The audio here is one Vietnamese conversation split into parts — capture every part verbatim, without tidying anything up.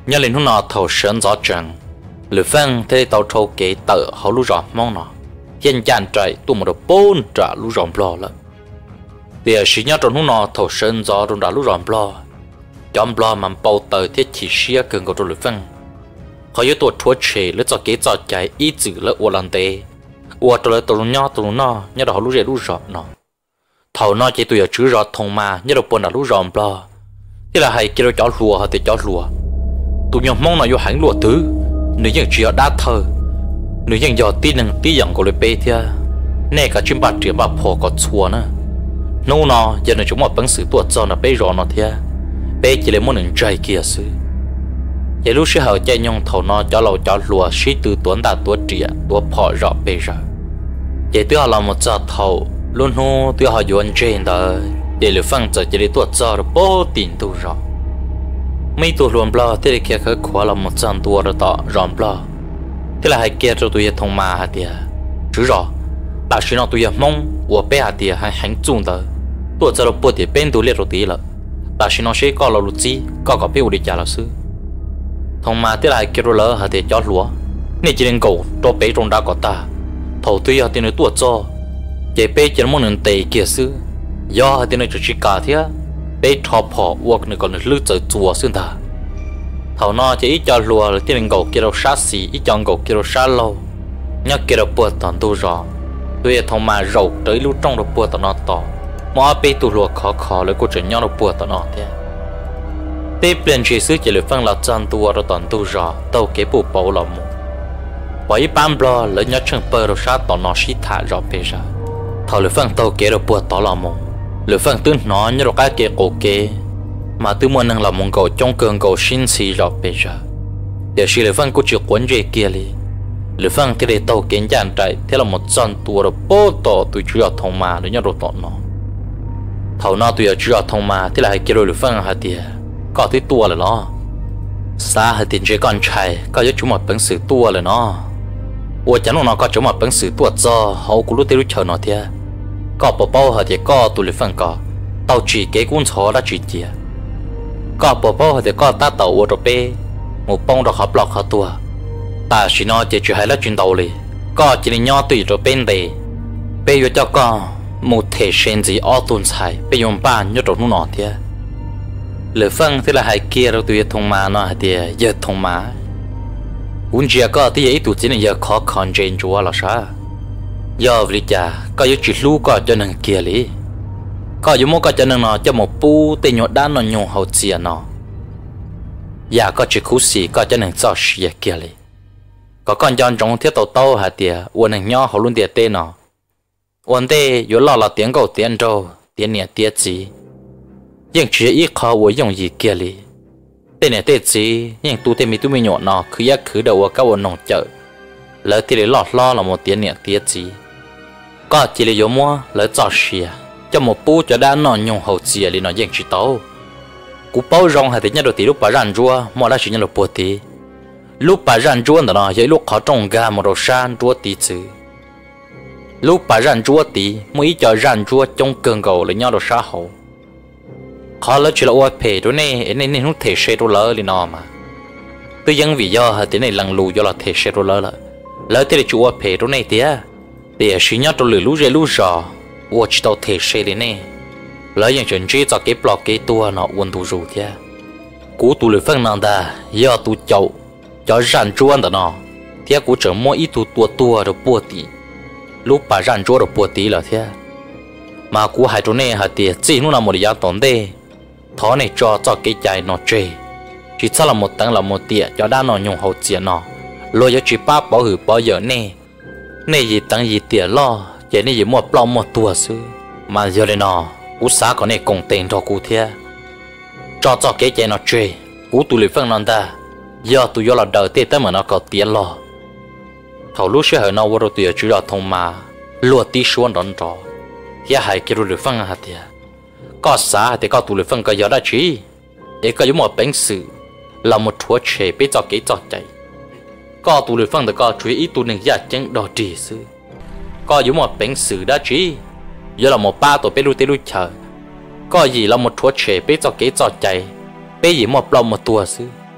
nhớ lên hôm nào thầu sơn gió trần lửa phăng thế tàu trâu kế tờ hậu lũ rọm mong nó hiện chán trời tụi một đồ bốn trả lũ rọm lo lắm thì chỉ nhớ trong hôm nào thầu sơn gió trong đã lũ rọm lo chọn lo mà bao tờ thiết chỉ xia cường cầu trong lửa phăng họ yếu tuổi thua chế lỡ cho kế cho chạy ít chữ lỡ uo lần tê uo cho lỡ tụi nhỏ tụi nó nhớ đó họ lũ rẻ lũ rọm nó thầu nó chỉ tụi ở chữ rọt thông mà nhớ đồ bốn đã lũ rọm lo thế là hay kia nó chó lùa họ thì chó lùa tụi nhau mong là vô hãng lùa thứ nếu như chỉ ở đá thơ nếu như giờ tin rằng tí rằng của lời bê thia nè cả chuyên bát triệu bát phò có chùa nữa nô nó giờ này chúng mà bằng sự tuột cho nó bê rõ nó thia bê chỉ lấy muốn những trái kia xứ giờ lúc sẽ hở chạy nhung thầu nó cho lâu cho lùa sĩ từ tuấn đã tuột triệu tuột phò rõ bê rõ giờ tôi họ làm một giờ thầu luôn hô tôi họ dọn trên đó để lừa phăng cho chỉ để tuột cho rồi bố tiền tu rõ mấy tuổi luồn blo thế là kia khởi khóa là một trăm tuổi rồi tỏ rộn blo thế là hai kia cho tôi thông mà hạt tiền chứ rõ là khi nào tôi mong của bé hạt tiền hay hành trung đó tôi cho nó bớt tiền bên tôi liệt rồi tí là là khi nào sẽ có là lụt gì có có biết đi trả là sư thông mà thế là hai kia rồi lỡ hạt tiền cho lúa nên chỉ nên cầu cho bé trong đã có ta thầu tôi hạt tiền này tôi cho để bé chỉ muốn nên tệ kia sư do hạt tiền này chỉ cả thế bé thọ phò uộc này còn lư trời chùa xuyên ta thầu nó chỉ ít cho lùa là tiền gầu kia đâu sát xì ít cho gầu kia đâu sát lâu nhớ kia đâu bữa toàn tu rõ tôi thông mà rầu tới lúc trong đâu bữa toàn nó tỏ mà bé tu lùa khó khó lấy cô chuyện nhau đâu bữa toàn nó thế bé bên chỉ xứ chỉ lấy phân là chân tu rồi toàn tu rõ tàu kế bù bầu là mu bởi ban blo lấy nhớ chân bờ đâu sát toàn nó xí thả rõ bé ra thầu lấy phân tàu kế đâu bữa toàn là mu lửa phăng tư nó như là cái kia cổ kế mà tư muốn năng làm một cầu trong cường cầu xin xì rõ bây giờ để xí lửa phăng có chịu quấn dây kia đi lửa phăng thì để tàu kiến dàn chạy thế là một chân tua rồi bố tổ tụi chú ở thông mà để nhớ đồ tọt nó thầu nó tụi ở chú ở thông mà thế là hai kia rồi lửa phăng hạt tiền có tới tua rồi nó xa hạt tiền chỉ còn chạy có giúp chúng một bằng sự tua rồi nó ủa chẳng nó có chúng một bằng sự tua cho hậu cũng lúc tới lúc chờ nó thế có bảo bảo họ thì có tụi lưỡi phân có tàu chỉ cái cuốn sổ đã chỉ chia có bảo bảo họ thì có ta tàu ô tô bê một bông đó học lọc họ tua ta chỉ nói chỉ chỉ hay là chuyên tàu đi có chỉ là nhỏ tùy rồi bên đây bây giờ cho con một thể sen gì ở tuần sai bây giờ bạn nhớ trong nó thế lưỡi phân thì là hai kia rồi tụi thông mà nó thì giờ thông mà uống chia có thì ấy tụi chỉ là giờ khó khăn trên chúa là sao giờ vì cha có những chuyện lú có cho nên kia lý có những món có cho nên nó cho một pu tên nhột đá nó nhung hậu chia nó giờ có chuyện khú xì có cho nên cho xì kia lý có con chọn trong thiết tàu tàu hả tiệt uốn hình nhỏ hậu luôn tiệt tên nó uốn tê yếu lo là tiếng cầu tiếng trâu tiếng nhẹ tiếng gì nhưng chỉ ít khó uốn dùng gì kia lý tên này tên gì nhưng tu tên mi tu mi nhột nó cứ giác cứ đầu các uốn nòng chợ lỡ thì để lọt lo là một tiếng nhẹ tiếng gì có chỉ là giống mua lấy cho xìa cho một bố cho đã nó nhung hậu xìa thì nó dành chỉ tao cú bao rong hay thì nhớ được tí lúc bà răn rùa mua đã chỉ nhớ được bố tí lúc bà răn rùa đó nó với lúc khó trồng gà một đồ san rùa tí chứ lúc bà răn rùa tí mỗi cho răn rùa trong cơn gầu lấy nhau đồ sa hậu khó lấy chỉ là oi phe đó nè nên nên không thể xe đồ lỡ thì nó mà tôi dân vì do hay thế này lằng lù do là thể xe đồ lỡ là lỡ thế là chủ oi phe đó này tía để suy nhớ trong lửa lú rê lú rò, uất chỉ tàu thể xe lên nè, lấy những chuyện chỉ cho cái block cái tua nó uốn tu rù thế, cú tu lửa phân năng ta, giờ tu chậu, cho rán chuan đó nó, thế cú chờ mỗi ít tu tua tua rồi bùa tí, lúc bà rán chuan rồi bùa tí là thế, mà cú hai chỗ này hạt tiền chỉ nó là một giá tốn đây, thó này cho cho cái chạy nó chơi, chỉ sao là một tầng là một tiệt cho đa nó nhung hậu tiền nó, rồi giờ chỉ ba bảo hử bao giờ nè. Này gì tăng gì tiền lo, vậy này gì mua plau mua tua sư, mà giờ đây nó, cú xã có này cùng tiền cho cú thế, cho cho cái chuyện nó chơi, cú tụi lưỡi phân non ta, giờ tụi giờ là đầu tiên tới mà nó có tiền lo, thầu lúc sẽ hỏi nó vừa rồi tụi chỉ là thông mà, lúa tí xuống đón trò, thế hai cái lưỡi phân hả thế, có xã thì có tụi lưỡi phân có giờ đã chỉ, để có những một bánh sự, là một chúa trẻ biết cho cái cho chạy. Có tụi lưỡi phân thì có chú ý tụi mình giả chân đỏ trì sư có giống một bệnh sử đã trí giờ là một ba tuổi bé lưu tê lưu chờ có gì là một chúa trẻ bé cho kế cho chạy bé gì một lòng một tua sư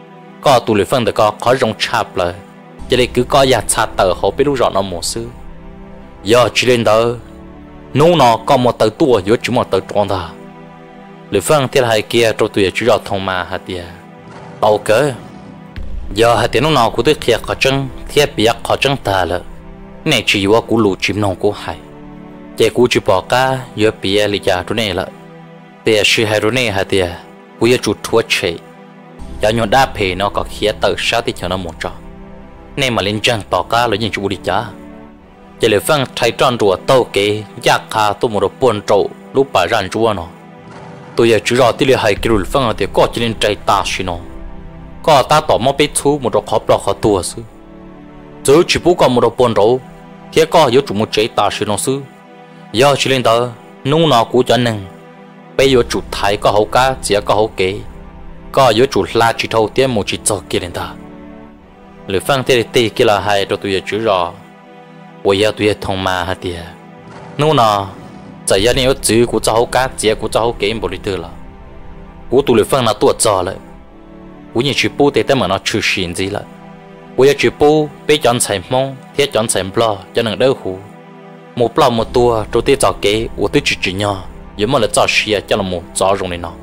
có tụ lưỡi phân được có khó rong chạp lại cho nên cứ có nhà chặt tờ họ biết lúc rõ nó một xứ giờ chỉ lên đó nô nó có một tờ tua giữa chúng một tờ tròn ta lưỡi phân thiết hai kia cho tụi chỉ rõ thông mà hạt tiền tàu cỡ giờ hạt tiền nó cũng tới thiệt khó chân thiệt bị khó chân ta了này chỉว่ากูรู้จิ้มน้องกูหายเจ้ากูจะบอกก้าเยอะปีอะไรจ้าตัวนี้ละเปียชื่อให้ตัวนี้ฮะเดียกูจะจุดทั่วเฉยอย่าโยนด้าเพย์น้องก็เขียนเตอร์ชาติเท่านั้นหมดจ้าเนี่ยมาเล่นจังต่อก้าเลยยังจูดีจ้าจะเลยฟังไทยจอนรัวโตเกยยากคาตัวมันปวนโจรูปป่ารันจัวเนาะตัวอย่าจุดรอที่เลยให้กิรุลฟังเดียก็จะเล่นใจตาชิโนก็ตาต่อมาไปทูมันขอปลอกขอตัวซื้อgiờ chỉ bố con một đầu bồn rau, thế có yếu chủ một chế ta sử dụng sư, giờ chỉ lên đó nung nó cũng cho nên, bây giờ chủ thái có hậu cá, chỉ có hậu kế, có yếu chủ la chỉ thâu tiền một chỉ cho kia lên đó, lưỡi phăng thế thì kia là hai đồ tụi chữ rõ, bây giờ tụi thông mà hả tiệt, nung nó, chỉ là nếu chữ của cho hậu cá, chỉ của cho hậu kế một lít là, của tụi lưỡi phăng là tuột giò lại, của những chữ bố thì tới mà nó chưa xin gì lại. bây giờ chỉ bố bây chọn sai mông thiết chọn sai blo cho nên đỡ hú một blo một tua đầu tiên chọn kế của tôi chỉ chỉ nhau giờ mà là chọn xìa cho là một chọn rồng này nó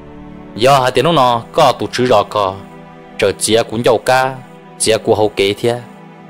giờ hai tiếng nó có tụ chữ rõ có chờ chia cũng giàu ca chia của hậu kế thế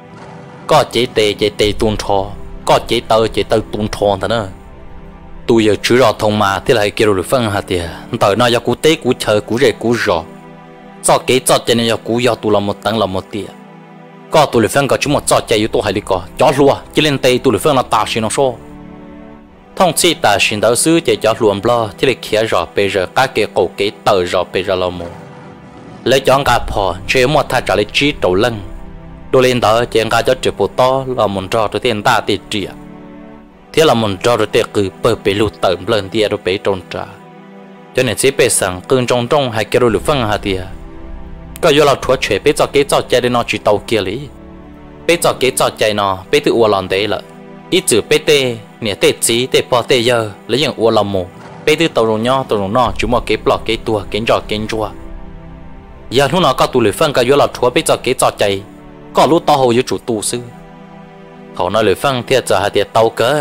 có chế tê chế tê tuôn thò có chế tơ chế tơ tuôn thò thế nữa tôi giờ chữ rõ thông mà thế là hai kia rồi phân hạt tiền tới nó giờ cú tế cú chờ cú rể cú rõ cho kế cho cho nên giờ cú giờ tụ là một tăng là một tiền có tụi lưỡi phân có chúng một trò chơi yếu tố hay đi có chó lúa chỉ lên tay tụi lưỡi phân là ta xin nó số thông chi ta xin đầu sư để chó luồn blo thì để kia rõ bây giờ các cái cổ cái tờ rõ bây giờ là một lấy chó ngà phò chơi một thay trả lấy chi đầu lưng đôi lên đó chơi ngà cho chữ bộ to là một trò đầu tiên ta tiền chia thế là một trò đầu tiên cứ bờ bể lụt tởm lên tia rồi bể tròn trả cho nên chỉ bể sẵn cơn trong trong hay cái đôi lưỡi phân hả tia có yêu là thua chuyện bây giờ cái trò chơi để nó chỉ tàu kia lý bây giờ cái trò chơi nó bây tự uo làm đấy là ít chữ bây tê nè tê chí tê bỏ tê giờ lấy những uo làm mù bây tự tàu rồng nhau tàu rồng nọ chúng mà cái bỏ cái tua cái trò cái chua giờ lúc nào có tụ lưỡi phân có yêu là thua bây giờ cái trò chơi có lúc tao hầu yêu chủ tu sư họ nói lưỡi phân thiệt giờ hai thiệt tàu cơ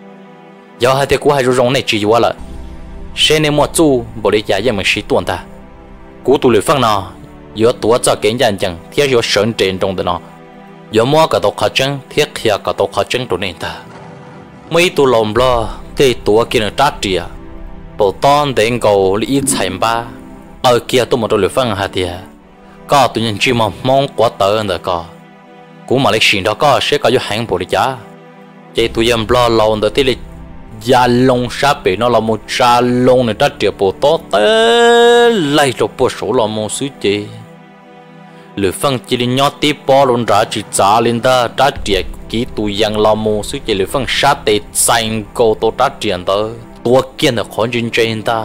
giờ hai thiệt của hai rồng này chỉ uo là xe này mua chu bỏ đi giá giờ mình xí tuần ta cú tụ lưỡi phân nào yếu tố cho cái nhân chẳng thiết yếu sơn trên trong đó yếu mua cả tổ khó chân thiết kia cả tổ khó chân trong nền ta mấy tụ lồng lo thì tụ kia nó trát trìa bộ ton đến cầu lý thành ba ở kia tụ một đôi lưỡi phân hạt tiền có tụ nhân chỉ mong mong quá tớ nữa có cú mà lấy xin đó có sẽ có yếu hàng bộ đi giá chỉ tụ nhân lo lồng đó thì là gia long sáp bị nó là một gia long này trát trìa bộ to tới lấy cho bộ số là một số gì lưỡi phân chỉ lên nhót tí bỏ luôn ra chỉ trả lên ta trả tiền kỹ tụi yang lo mù suy chỉ lưỡi phân sát để xanh cô tôi trả tiền đó tua kiên là khó trên trên ta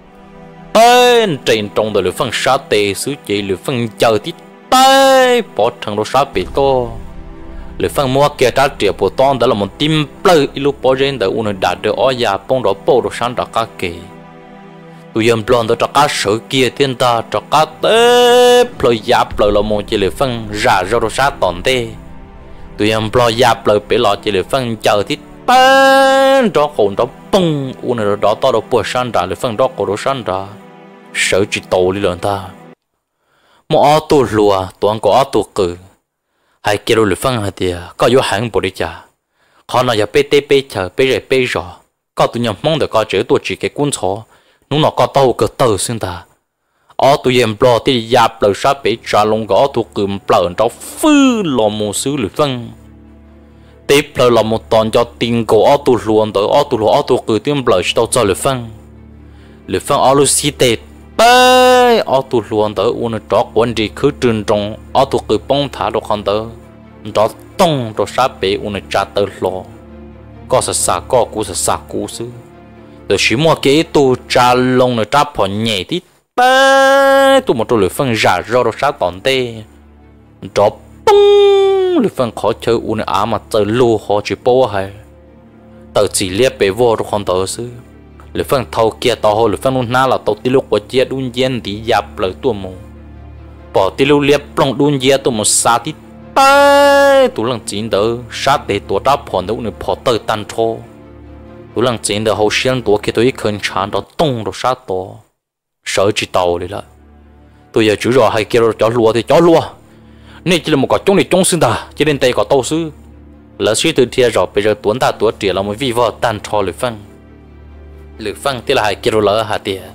bên trên trong đời lưỡi phân sát để suy chỉ lưỡi phân chờ tí tay bỏ thằng đó sát bị to lưỡi phân mua kia trả tiền bộ ton đó là một tim plei lúc bỏ trên đời uốn đạt được ở nhà bông đó bộ đó sáng đặt các kỳ tụi em plon đó cho cá sấu kia thiên ta cho cá té ploi giáp ploi là một chỉ lệ phân ra rồi sát tòn tê tụi em ploi giáp ploi bị lọt chỉ lệ phân chờ thì bán đó hồn đó bung u này đó to đó bùa san ra lệ phân đó cổ đó san ra sợ chỉ tổ đi lần ta một ô tô lùa toàn có ô tô cử hai kia lệ phân hả tiệt có yếu hàng bộ đi chả họ nói giờ bê tê bê chờ bê rẻ bê rõ có tụi em mong được có chữ tôi chỉ cái cuốn sổ nó nó có tàu cơ tờ xin ta ở tụi em lo thì giáp lời sát bị trả lông gõ thuộc cừm plợn đó phư lò một xứ lưỡi phân tiếp lời là một toàn cho tiền cổ ở tụi luôn tới ở tụi luôn ở tụi cử tiền lời đâu cho lưỡi phân lưỡi phân ở lưỡi xí tệ bê ở tụi luôn tới uốn đó quan gì cứ trơn trong ở tụi cử bông thả đồ con tới đó tông đó sát bị uốn trả tới lo có sợ sợ có cú sợ sợ cú xứ từ khi mua cái tu trà lông nó trà phò nhẹ tí ba tu một đôi lưỡi phân giả rồi rồi sát tòn tê đó bung lưỡi phân khó chơi u này á mà chơi lô khó chỉ bố hay tờ chỉ liếc bể vô rồi còn tờ sư lưỡi phân thâu kia tàu hồ lưỡi phân luôn na là tàu tí lúc của chia đun yên tí giáp lời tua mù bỏ tí lưu liệp plong đun dê tụ một xa tí tay tụ lần chín đỡ sát để tụ đáp phòn đỡ nửa phò tơi tan thô tụ lần chín đỡ hậu xiên tụ khi tụi khẩn chán đó tung đó sát to sợ chỉ tàu đi lại tôi giờ chủ rồi hay kia rồi chó lúa thì chó lúa nên chỉ là một quả trống này trống xương ta chỉ đến tay có tàu sư lỡ suy từ thiệt rồi bây giờ tuấn ta tuấn trẻ là một vi vợ tan thô lửa phân lửa phân thì là hay kia rồi lỡ hạt tiền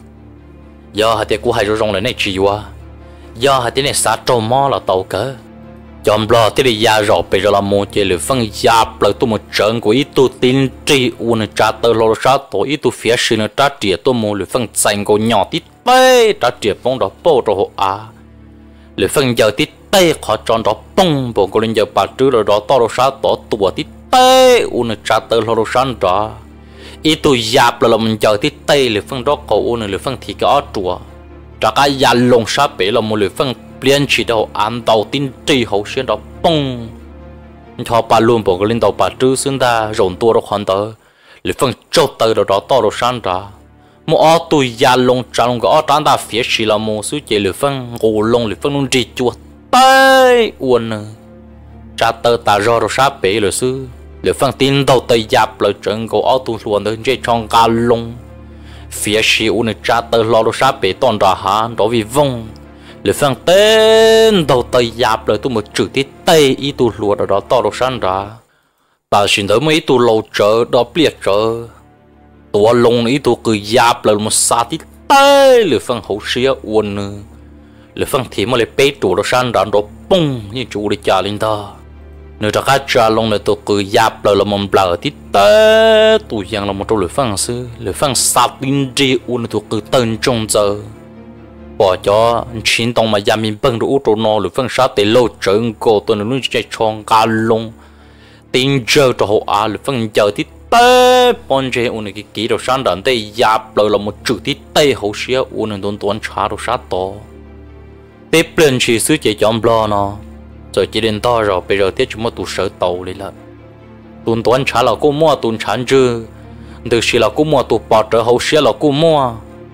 do hạt tiền của hai rồi rong lại này chỉ qua do hạt tiền này sát trâu mò là tàu cỡ chọn bò thì là già rồi bây giờ là một chế lửa phân già bờ tôi một trận của ít tôi tin tri uốn trả tờ lô sát tổ ít tôi phía sau nó trả tiền tôi một lửa phân xanh của nhỏ tít bay trả tiền phong đó bao cho họ à lửa phân giờ tít tay khó chọn đó bông bộ cô lên giờ bà trứ rồi đó to rồi sát tổ tua tít tay uốn trả tờ lô sát đó ít tôi già bờ là mình giờ tít tay lửa phân đó cổ uốn lửa phân thì cái chùa trả cái già lông sát bể là một lửa phân liên chỉ đầu ăn đầu tin tri hậu xuyên đó bông cho bà luôn bộ cái lên đầu bà trứ xuyên ta rộn tua đó hoàn tờ lửa phân trâu tờ đó đó to rồi sát đó một ở tôi già lông trả lông cái ở trán ta phía chỉ là một số chế lửa phân gồ lông lửa phân luôn tri chua tay uốn trả tờ ta rồi rồi sát bể lửa sư lửa phân tin đầu tây giáp lửa trận gồ ở tôi luôn đến chơi trong cá lông phía chỉ uốn trả tờ lo rồi sát bể toàn ra hà đó vì vong lửa phân tên đầu tây giáp lửa tôi một chữ tiết tây ý tôi luôn ở đó to rồi san ra ta xin tới mấy tôi lâu chờ đó biết chờ tua lông ý tôi cứ giáp lửa một xa tít tây lửa phân hậu xía uốn lửa phân thì mà lại bế chủ đó san ra đó bung như chủ để trả lên ta nếu ta cá trả lông là tôi cứ giáp lửa là một lửa tít tây tôi giang là một trong lửa phân sư lửa phân sát tin gì uốn tôi cứ tên trong giờ bỏ cho chín tông mà gia mình bằng đủ trâu nó lửa phân sát để lâu trơn cổ tôi nó nuôi chạy tròn cá lông tin giờ cho họ à lửa phân giờ tít tây bọn trẻ uốn cái kỹ đồ san đàn tây giáp lửa là một chữ tít tây hậu xía uốn đồn tuấn trả đồ sát to tiếp lên chỉ xứ chạy chọn blo nó rồi chỉ đến to rồi bây giờ tiếp chúng ta tụ sở tàu đi lại tuấn tuấn trả là cô mua tuấn chán chưa được chỉ là cô mua tụ bỏ trở hậu xía là cô mua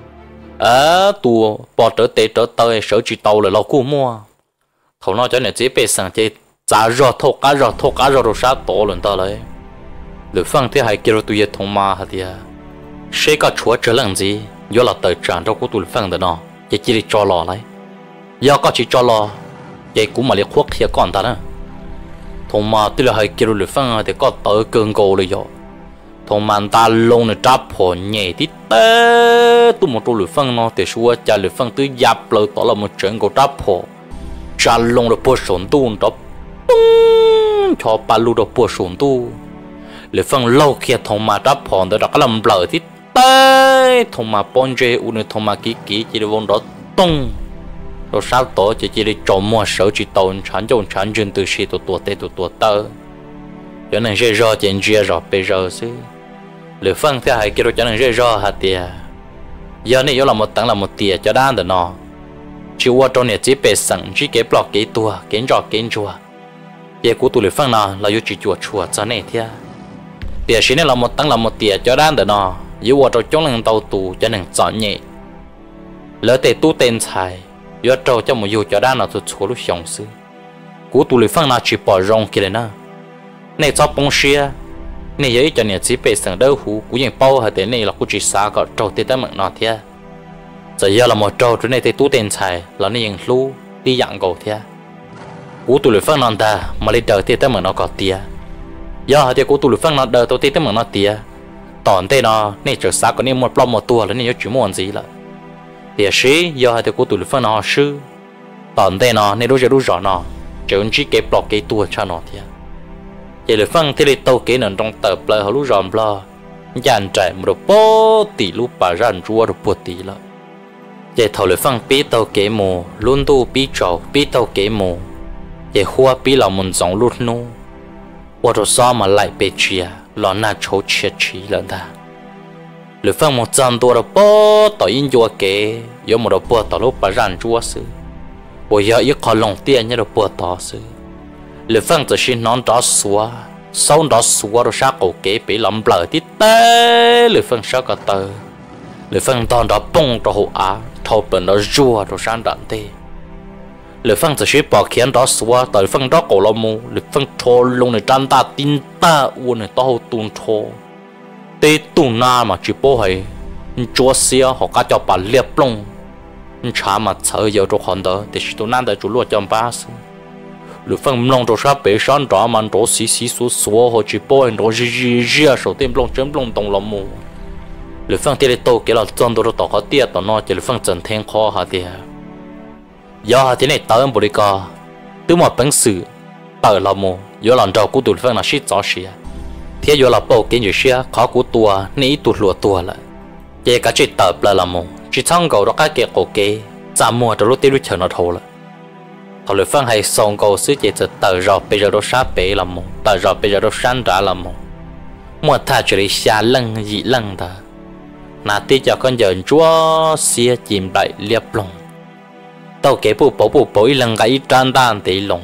à tụ bỏ trở tệ trở tơi sở chỉ tàu là cô mua thầu nó cho nên chỉ bị sang chơi giá rồi thâu cá rồi thâu cá rồi rồi sát to lần ta lấy lửa phân thế hay kêu tụi thông ma hả tia sẽ có chúa trở lần gì do là tờ tràn cho của tụi phân đó nó chỉ chỉ cho lò lấy do có chỉ cho lò vậy cũng mà liệt khuất hiện còn ta nữa thông ma tức là hay kêu lửa phân thì có tờ cơn gồเลยrồi thông ma ta lông là trap hồ nhẹ tí té tụi một tụi lửa phân nó thì xua trả lửa phân tới giáp lời tỏ là một trận của trap hồ trả lông là bùa sồn tu đó cho ba lu đó bùa sồn tu lửa phân lâu kia thông ma trap hồ đó đã làm lời tí té thông ma bon dê u này thông ma kỹ kỹ chỉ được vốn đó tung rồi sao tổ chỉ chỉ để trộm mua sở chỉ tồn sản trong sản dân từ khi tụt tụt tê tụt tụt tơ cho nên dễ rõ chuyện dễ rõ bây giờ xí lửa phân thế hay kia cho nên dễ rõ hạt tiền giờ này yếu là một tầng là một tiền cho đan được nó chỉ qua trong này chỉ bề sẵn chỉ cái block cái tua cái rõ cái chùa tiền của tụi lửa phân nào là yếu chỉ chùa chùa cho này thế tiền xí này là một tầng là một tiền cho đan được nó yếu qua trong trong lần tàu tù cho nên chọn nhẹ lỡ tệ tu tên xài yếu trâu cho một yếu cho đan là tụt chùa lúc sống xí của tụi lửa phân nào chỉ bỏ rong kia nè này cho bông xia này ấy cho nên chỉ bị sẵn đỡ hú cũng như bao hay thế này là cũng chỉ xa có trâu tê tới mặn nọ thế giờ giờ là một trâu chỗ này thì tu tiền xài là này những lú đi dạng cầu thế cú tụi lưỡi phân non ta mà lấy đời tê tới mặn nọ có tia giờ thì cú tụi lưỡi phân non đời tôi tê tới mặn nọ tia tòn tê nọ này trở xa có nên một plom một tua là này chỉ muốn gì là thì sĩ giờ thì cú tụi lưỡi phân nọ sư tòn tê nọ này đối với đối rõ nọ chỉ chỉ cái block cái tua cho nọ thế vậy là phân thì tàu kế nền trong tờ plei họ lú ròm lo dàn trải một bó tỷ lú bà ràn rùa được bột tỷ了vậy thầu là phân bí tàu kế mù luôn tu bí trầu bí tàu kế mù vậy hoa bí là một dòng lút nu và rồi sao mà lại bị chia là na chấu chia chỉ lần ta là phân một trăm đô được bó tàu in chùa kế có một bó tàu lú bà ràn rùa sư bây giờ ít khó lòng tiền như được bó tàu sư lửa phân chỉ xin nón đó xóa sau đó xóa rồi sát cổ kế bị lắm lở tít té lửa phân sát cả tờ lửa phân toàn đó bông đó hộ á thâu bẩn đó rùa rồi sang đạn tê lửa phăng chỉ bỏ khiến đó xóa tới phăng đó cổ lo mù lửa phăng cho lông này trăn ta tin ta uốn này tao tuôn cho tê tuôn na mà chỉ bỏ hay chúa xia họ cá cho bà liệp lông chả mà sợ giờ cho họ đó thì tôi nan để chủ luật trong ba sự lửa phăng lông cho sao bé sáng đó mà đó xí xí số số họ chỉ bỏ đó gì gì gì số tiền lông chấm lông đồng lo mù lửa phăng thì tôi cái là chân tôi tao có tiền tao nói chỉ lửa phăng chân thiên khó hả thì giờ thế này tao bồi cả từ một bản sự tao là mồ giờ làm trò của tụi phân là shit rõ xí thế giờ là bao cái gì xí khó của tua ní tụi lúa tua lại vậy cả chuyện tao là làm mồ chỉ thằng cầu đó cái kia cổ kê giảm mua cho lúc tiêu chờ nó thầu lại họ lựa phân hay xong cầu xứ chỉ từ tao rồi bây giờ đó sát bể làm mồ tao rồi bây giờ đó sáng trả làm mồ mua thà chỉ để xa lăng dị lăng ta nà tí cho con giờ chúa xía chìm đại liệp lòng tao kể bộ bộ bộ bộ lần cái tràn đan tỷ lòng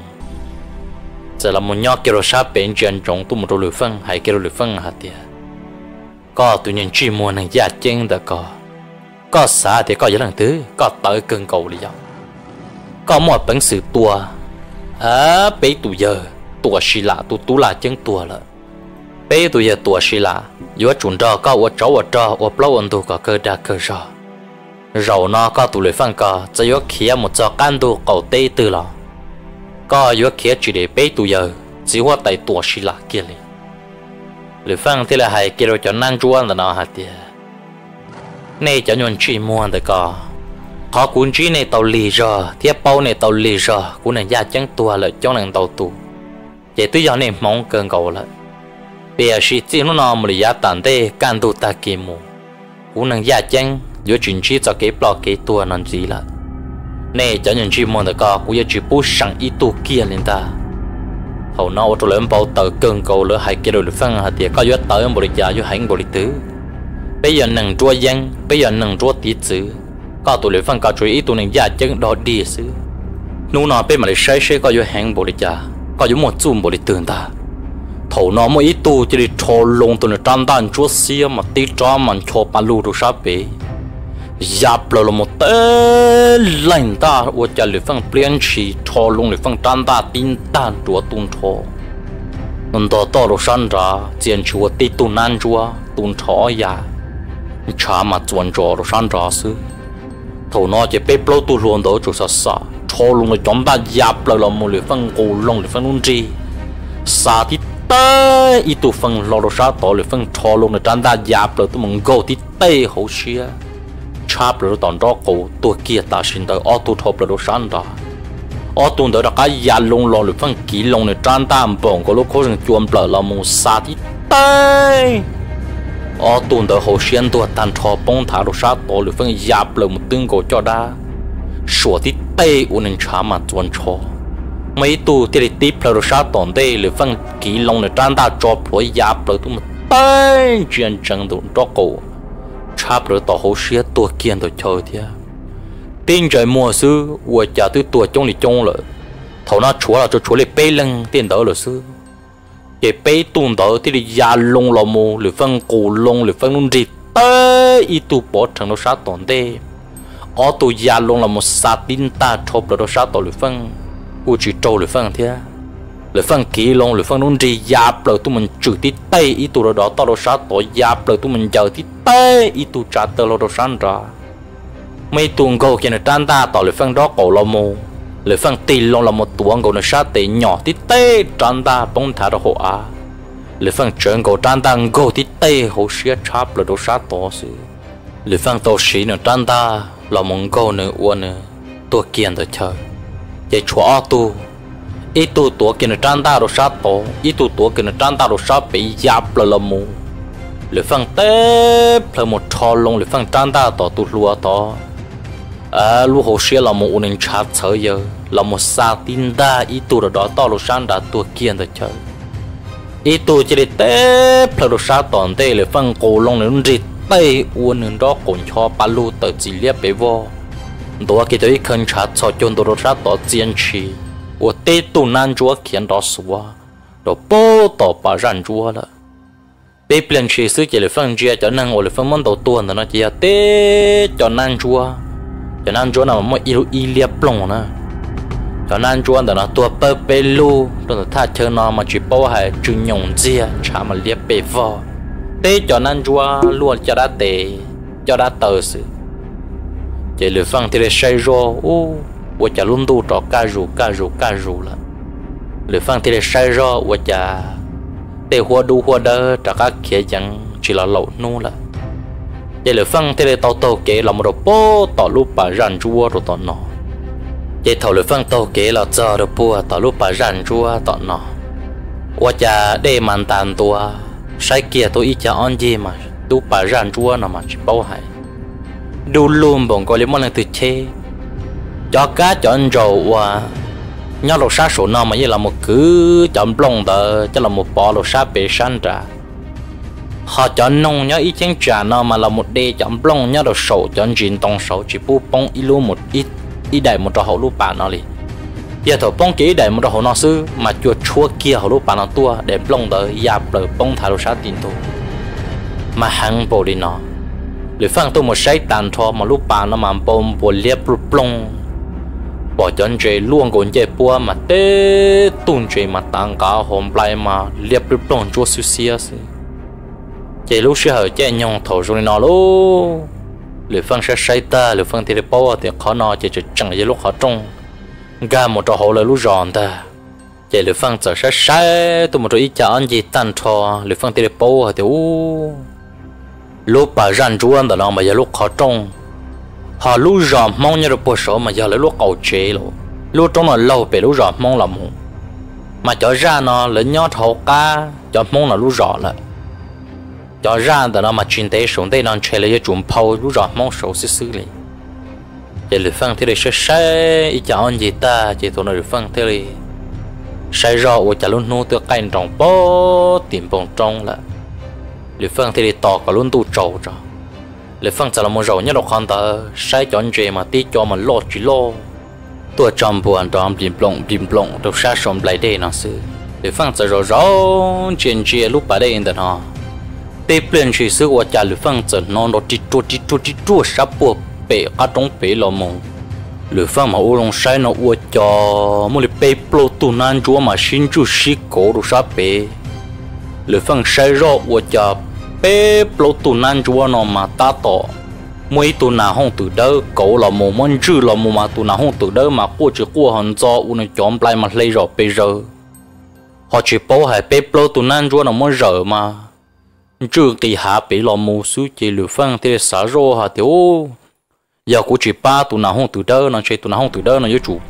giờ là một nhóc kêu sát bên trên trong tụi một lưỡi phân hay kêu lưỡi phân hạt tiền có tụi nhân chi mua này giá chân đã có có xã thì có những lần thứ có tới cơn cầu đi dòng có một bản sự tua à bé tụi giờ tua xì lạ tụi tú là chân tua了bé tụi giờ tua xì lạ giữa chuẩn trò có ở chỗ ở trò ở lâu ấn độ có cơ đa cơ rõ rồi nó có tụi lưỡi phân có chỉ có kia một chỗ can đồ cầu tê từ là có giữa kia chỉ để bé tụi giờ chỉ có tại tua xì lạ kia liền lưỡi phân thì là hay kia rồi cho nan chuan là nó hạt tiền này cho nhân chỉ mua được có họ cuốn chỉ này tàu lì rồi thiết bao này tàu lì rồi cuốn này giá chẳng tua lại cho nàng tàu tù vậy tôi giờ này mong cơn cầu lại bây giờ chỉ chỉ nó nằm một giá tàn tê can đồ ta kia mù cuốn nàng giá chẳng giữa chuyện chỉ cho cái blog cái tua làm gì là này cho nhân chỉ mua được có cũng giờ chỉ bút sẵn ít tu kia lên ta hầu nào tôi lấy bao tờ cơn cầu lỡ hai kia rồi phân hạt tiền có giữa tới một giá giữa hành một thứ bây giờ nâng chúa dân bây giờ nâng chúa tí chữ có tụi lưỡi phân có chú ý tụi này giá chân đó đi xứ nụ nó bên mà lại say say có giữa hành bộ đi giá có giữa một zoom bộ đi tường ta thầu nó mới ít tu chỉ để cho lông tụi này tràn đàn chúa xia mà tí cho mà cho ba lù đồ sáp bể giáp là một té lạnh ta ở nhà lưỡi phân biến chỉ cho lông lưỡi phân tràn đàn tin tan chúa tuôn cho nên đó to đồ san ra tiền chúa tí tuôn nan chúa tuôn cho ya chả mà chuẩn cho đồ san ra xứ thầu nó chỉ bếp lâu tu luôn đó chủ sát sa cho lông là chúng ta giáp là một lưỡi phân cổ lông lưỡi phân nung chi sa thì tê ít tu phân lo đồ sát to lưỡi phân cho lông là tràn đàn giáp là tu mình go thì tê hậu xia chắp là tòn đó cổ tua kia ta xin tới ô tô thộp là đồ san ra ô tô đó là cái giá lông lo lưỡi phân kỹ lông này tràn đàn bỏng có lúc khó rằng chuồn bờ là một sa thì tê ô tô đó hậu xuyên tua tan thọ bông thả đồ sát to lưỡi phân giáp là một tương cổ cho đa sủa thì tê u nên chả mà chuồn cho mấy tu thì để tiếp là đồ sát tòn tê lưỡi phân kỹ lông này tràn đàn cho lưỡi giáp là tu một tê chuyện chẳng đủ đó cổ chắp rồi tỏ hậu xuyên tua kiên rồi chơi thế tin trời mùa xưa uổng trả từ tua trong thì trong rồi thầu nó chúa là cho chúa lấy bê lưng tiền đỡ rồi xưa để bê tuôn đỡ thì đi già lông lò mù lưỡi phân cổ lông lưỡi phân nung gì tê ít tu bỏ thằng nó sát tòn tê ở tu già lông là một sát tin ta chộp là nó sát tòn lưỡi phân u chỉ trâu lưỡi phân thế lưỡi phân kỹ lông lưỡi phân nung gì giáp rồi tu mình chửi tí tê ít tu rồi đó tao nó sát tỏi giáp rồi tu mình chờ tí tê ít tu trả tao nó san ra mấy tuồng gầu kia nó tràn ta tao lưỡi phân đó cổ lò mù lưỡi phân tì lông là một tuồng gầu nó sát tê nhỏ tí tê tràn ta bông thả đó hộ á lưỡi phân trơn gầu tràn ta gầu tí tê hộ xía chắp là đó sát to xí lưỡi phân tao xí nó tràn ta là một gầu nữa uốn nữa tua kiên rồi chờ vậy chúa tu ít tu tua kia nó tràn ta đó sát to ít tu tua kia nó tràn ta đó sát bị giáp là lầm mù lưỡi phân tép là một trò lông lưỡi phân tràn ta to tu lúa to à lúa hồ xía là một uốn chát sợ giờ là một sa tin đa ít tu đó to lúa san đã tua kiên rồi chờ ít tu chỉ để tép là đó sát toàn tê lưỡi phân cổ lông nó rít tê uốn đó còn cho ba lúa tự chỉ liếc bể vô đó kia tới khẩn chát cho chôn đó sát to chiến trí我得都难做，看到是我，都报道把人做了。被别人去世界的分界，就能我的分门都多的那些，得就难做，就难做那么一路一列崩呢。 cho nên chúa đó nó tua bơ bê lu rồi thà chơi nó mà chỉ bao hay chữ nhung chia chả mà liệp bê vò thế cho nên chúa luôn cho đã tệ cho đã tờ sự chỉ lựa phăng thì để say rồi ô我家轮到找加入加入加入了，你放ที่ได้ใช้รอว่าจะได้หัวดูหัวเด้อจากการเขียนยังchỉ là lẩu nuละchỉ là phăngที่ได้ต่อต่อเกเราไม่รู้ป้อต่อรูปป่ารันจัวตัวต่อหนอchỉถอเลยฟังต่อเกเราเจอเราปัวต่อรูปป่ารันจัวต่อหนอว่าจะได้มันตามตัวใช้เกียร์ตัวอีจะอ่อนยีมารูปป่ารันจัวน่ะมาชิบเอาให้ดูลุมบ่งก็เลยมันเลยติดเชcho cá chọn rầu và nhau lột sát số nào mà như là một cứ chọn blong tờ cho là một bò lột sát bể san trà họ chọn nông nhau ít chén trà nào mà là một đê chọn blong nhau lột sổ chọn chín tông sổ chỉ bu bông ít luôn một ít ít đại một trò hậu lúc bà nó đi giờ thầu bông kỹ đại một trò hậu nó sư mà chuột chua kia hậu lúc bà nó tua để blong tờ dạp lời bông thả lột sát tiền tu mà hàng bộ đi nó để phăng tôi một say tàn thọ mà lúc bà nó mà bông bộ liệp blong bỏ chân chơi luôn còn chơi bùa mà tê tuôn chơi mà tăng cả hôm nay mà liệp được lòng chúa suy xia xí chơi lúc xưa chơi nhung thầu rồi nó lố lựa phân sẽ say ta lựa phân thì để bao thì khó nó chơi chơi chẳng chơi lúc khó trông ga một trò hậu là lúc giòn ta chơi lựa phân giờ sẽ say tôi một trò ít chả ăn gì tan thò lựa phân thì để bao thì u lúc bà răn chúa ăn đó là mà giờ lúc khó trông họ lúc giòn mong như được bộ số mà giờ lấy lúc cầu chế rồi lúc trong là lâu về lúc giòn mong là mù mà cho ra nó lấy nhau thầu cá cho mong là lúc giòn lại cho ra từ nó mà chuyên tế xuống đây nó chơi lấy chúng phâu lúc giòn mong số xí xí liền để lựa phân thì để sẽ sai ít chọn gì ta chỉ tôi nói lựa phân thì là sai rồi và chả luôn nuôi từ cái trong bó tìm bông trong là lựa phân thì để tỏ cả luôn tu trầu rồi lệ phăng chỉ là một rau nhất là khoan ta sai chọn chế mà tí cho mà lo chỉ lo tôi chọn buồn chọn bìm plong bìm plong đâu sai xong lại đây nó sư lệ phăng chỉ rau rau trên chế lúc bà đây đó nó tê pleng chỉ sư của cha lệ phăng chỉ nó nó chỉ chua chỉ chua chỉ chua sắp buộc bể cá trong bể lò mù lệ phăng mà u long sai nó u cho mua lệ bể plo tu nan chúa mà xin chú xí cổ đâu sắp bể lệ phăng sai rau u cho bé plo tu nan chúa nó mà ta tỏ mấy tu nào không từ đâu cậu là một món chữ là một mà tu nào không từ đâu mà qua chỉ qua hòn do u này chọn lại mà lấy rồi bây giờ họ chỉ bảo hay bé plo tu nan chúa nó mới giờ mà chữ thì hạ bị là một số chỉ lừa phăng thì xả rô hả thì ô giờ cũng chỉ ba tu nào không từ đâu nó chơi tu nào không từ đâu nó với chủ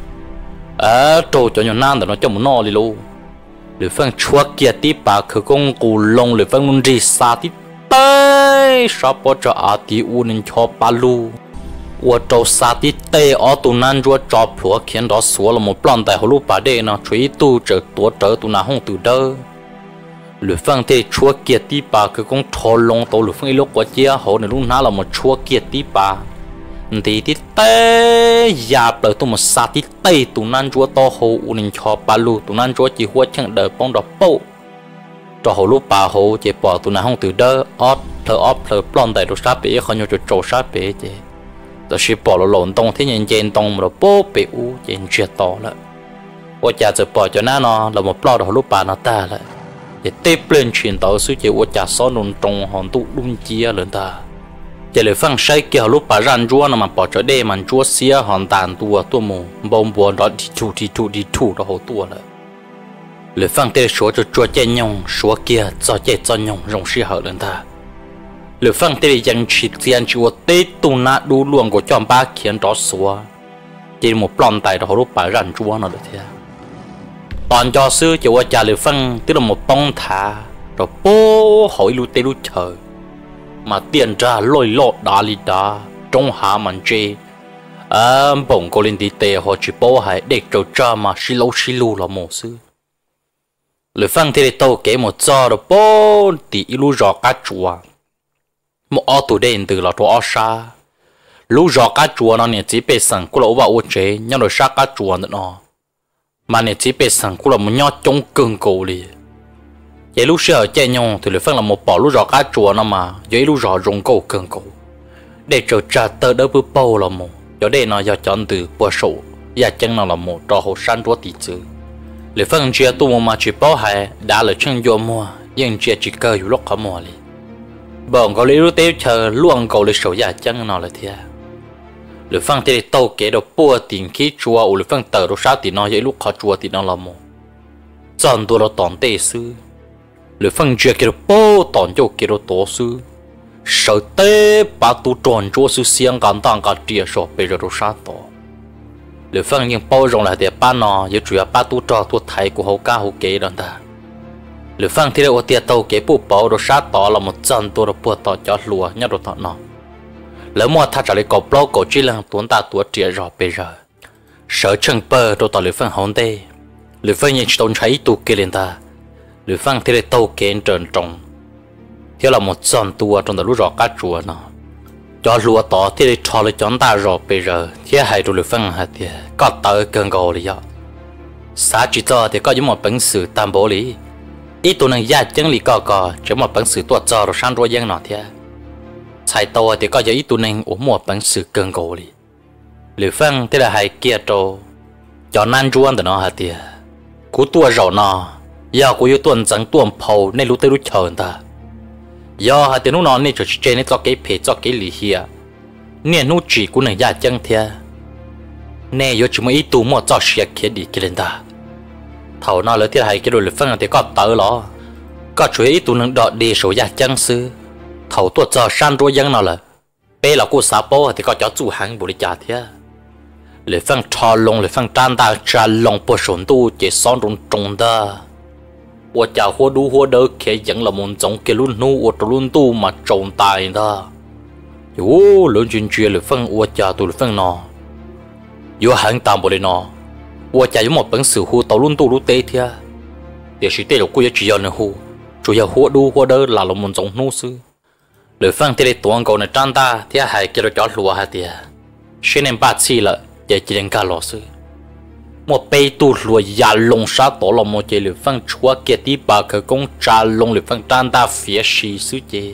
à trâu cho nhau nan để nó cho một no đi luôn lừa phăng chua kia tí bà khởi công cụ lông lừa phăng muốn gì xa tí tê sao bỏ cho à tí u nên cho ba lu u trâu xa tí tê ở tu nan chúa cho phủa khiến đó xóa là một plan tại hồ lúc bà đây nó truy tu trở tua trở tu nào không từ đâu lừa phăng thì chua kia tí bà khởi công thò lông tàu lừa phăng lúc qua chia hồ này lúc nào là một chua kia tí bà thì tí tê già bởi tu một xa tí tê tu nan chúa to hồ u nên cho ba lu tu nan chúa chỉ hoa chẳng đợi bông đỏ bầu cho hồ lúc bà hồ chỉ bỏ tu nào không từ đó ót thở ót thở plon tại đồ sát bể không nhiều chỗ trâu sát bể chứ rồi chỉ bỏ lộn lộn tông thế nhân trên tông mà bố bể u trên chuyện to lại ô chaจะbỏ cho nó nó là một plon hồ lúc bà nó ta lại để tiếp lên chuyện tao suy chỉ ô cha xóa nôn trong hòn tụ đun chia lên ta chỉ là phăng say kia lúc bà răn chúa nó mà bỏ cho đây mà chúa xía hoàn tàn tua tua mù bông buồn đó đi thu đi thu đi thu đó hồ tua lại lệ phăng tê số cho chúa chơi nhung số kia cho chơi cho nhung rong xí hở lên ta lệ phăng tê dành chỉ tiền chúa tê tu na đu luồng của chọn ba khiến đó số chỉ một plon tài đó lúc bà răn chúa nó được thế còn cho xưa chúa cha lệ phăng tức là một bông thả rồi bố hỏi lu tê lu chờ mà tiền ra lôi lọt đá lì đá trong hạ màn chê à bổng cô lên đi tè họ chỉ bảo hay để trâu cha mà xí lâu xí lu là một sư lời phăng thì tàu kể một giờ rồi bố thì lu giò cá chùa một ô tủ đèn từ là chỗ xa lu giò cá chùa nó nè chỉ bê sẵn cô là ô bà ô chế nhưng rồi xa cá chùa nữa nó mà nè chỉ bê sẵn cô là một nhót trong cưng cổ liền vậy lúc xưa chơi nhau thì lại phân là một bỏ lúc rõ cá chùa nó mà vậy lúc rõ rung cổ cường cổ để cho cha tơ đỡ bự bao là một giờ đây nó giờ chọn từ bữa sổ ya chân nào là một trò hồ san đua tỷ chữ lệ phân chia tu mà chỉ bảo hay đã là chân vô mua nhưng chia chỉ cơอยู่lúc khó mua đi bọn có lý lúc tế chờ luôn cầu lịch sử ya chân nào là thế lệ phân thì tàu kế đồ bùa tiền khí chùa ở lệ phân tờ đồ sao thì nó vậy lúc khó chùa thì nó là một chọn đồ là tòn tê sư lệ phân chia kế đồ bùa tòn cho kế đồ tổ sư sợ tế bà tu tròn chúa sư xiang càng tăng càng trìa sổ bây giờ đồ sao tổ lệ phân nhưng bao rộng là để ba nó giờ chủ yếu ba tu trò tu thầy của hậu ca hậu kế đó ta lệ phân thì ở tiệt tàu kế bù bảo đồ sát tỏ là một chân tu đồ bùa tỏ cho lúa nhớ đồ tỏ nó lỡ mua thắt trả lại cổ bao cổ chỉ là tuấn ta tuột trìa rõ bây giờ sợ chân bờ đồ tỏ lệ phân hỗn tê lệ phân nhưng tôn thấy tu kế lên ta lệ phân thì tàu kế trơn trồng thế là một chân tu trong đó lúc rõ cá chùa nó cho lúa tỏ thì cho lấy chọn ta rõ bây giờ thế hay rồi lệ phân hạt thì có tới cơn gò lý do xã chỉ cho thì có những một bản sự tam bố lý ít tụi này gia chân lý có có chỉ một bản sự tuột cho rồi sang rồi dân nọ thế sai to thì có ít tụi này ở một bản sự cơn gò lý lệ phân thế là hay kia trâu cho nan chuan thì nó hạt thì cú tua rõ nó giờ cú yêu tuần chẳng tuần phầu nên lúc tới lúc chờ ta do hạt tiền nó nọ nên cho trên nên cho cái phê cho cái lì hia nên nó chỉ cú này gia chân thế nè yo chỉ mới ít tu mua cho xe kia đi kia lên ta thầu nó lấy tiền hay cái đồ lực phân thì có tớ lo có chuối ít tu nâng đọt đi số gia chân sư thầu tuột cho san đuôi dân nào là bé là cô xã bố thì có cho chủ hàng bù đi trả thế lực phân trò lông lực phân tràn ta trả lông bổ sung tu chỉ son rung trồng ta我家伙都活得开养了门种给轮努我这轮都嘛种大的哟轮进去了分我家都了分喏有很大不的喏我家有么本事乎到轮都路得的也是对了我也只要能乎主要活都活得拉了门种努斯了分这里短狗呢长大天还给了叫路哈的十年八次了也只能干老师một bê tu lùa ya lông sa tổ là một chế lửa phăng chúa kia tí bà khởi công trà lông lửa phăng tràn ta phía xì xứ chế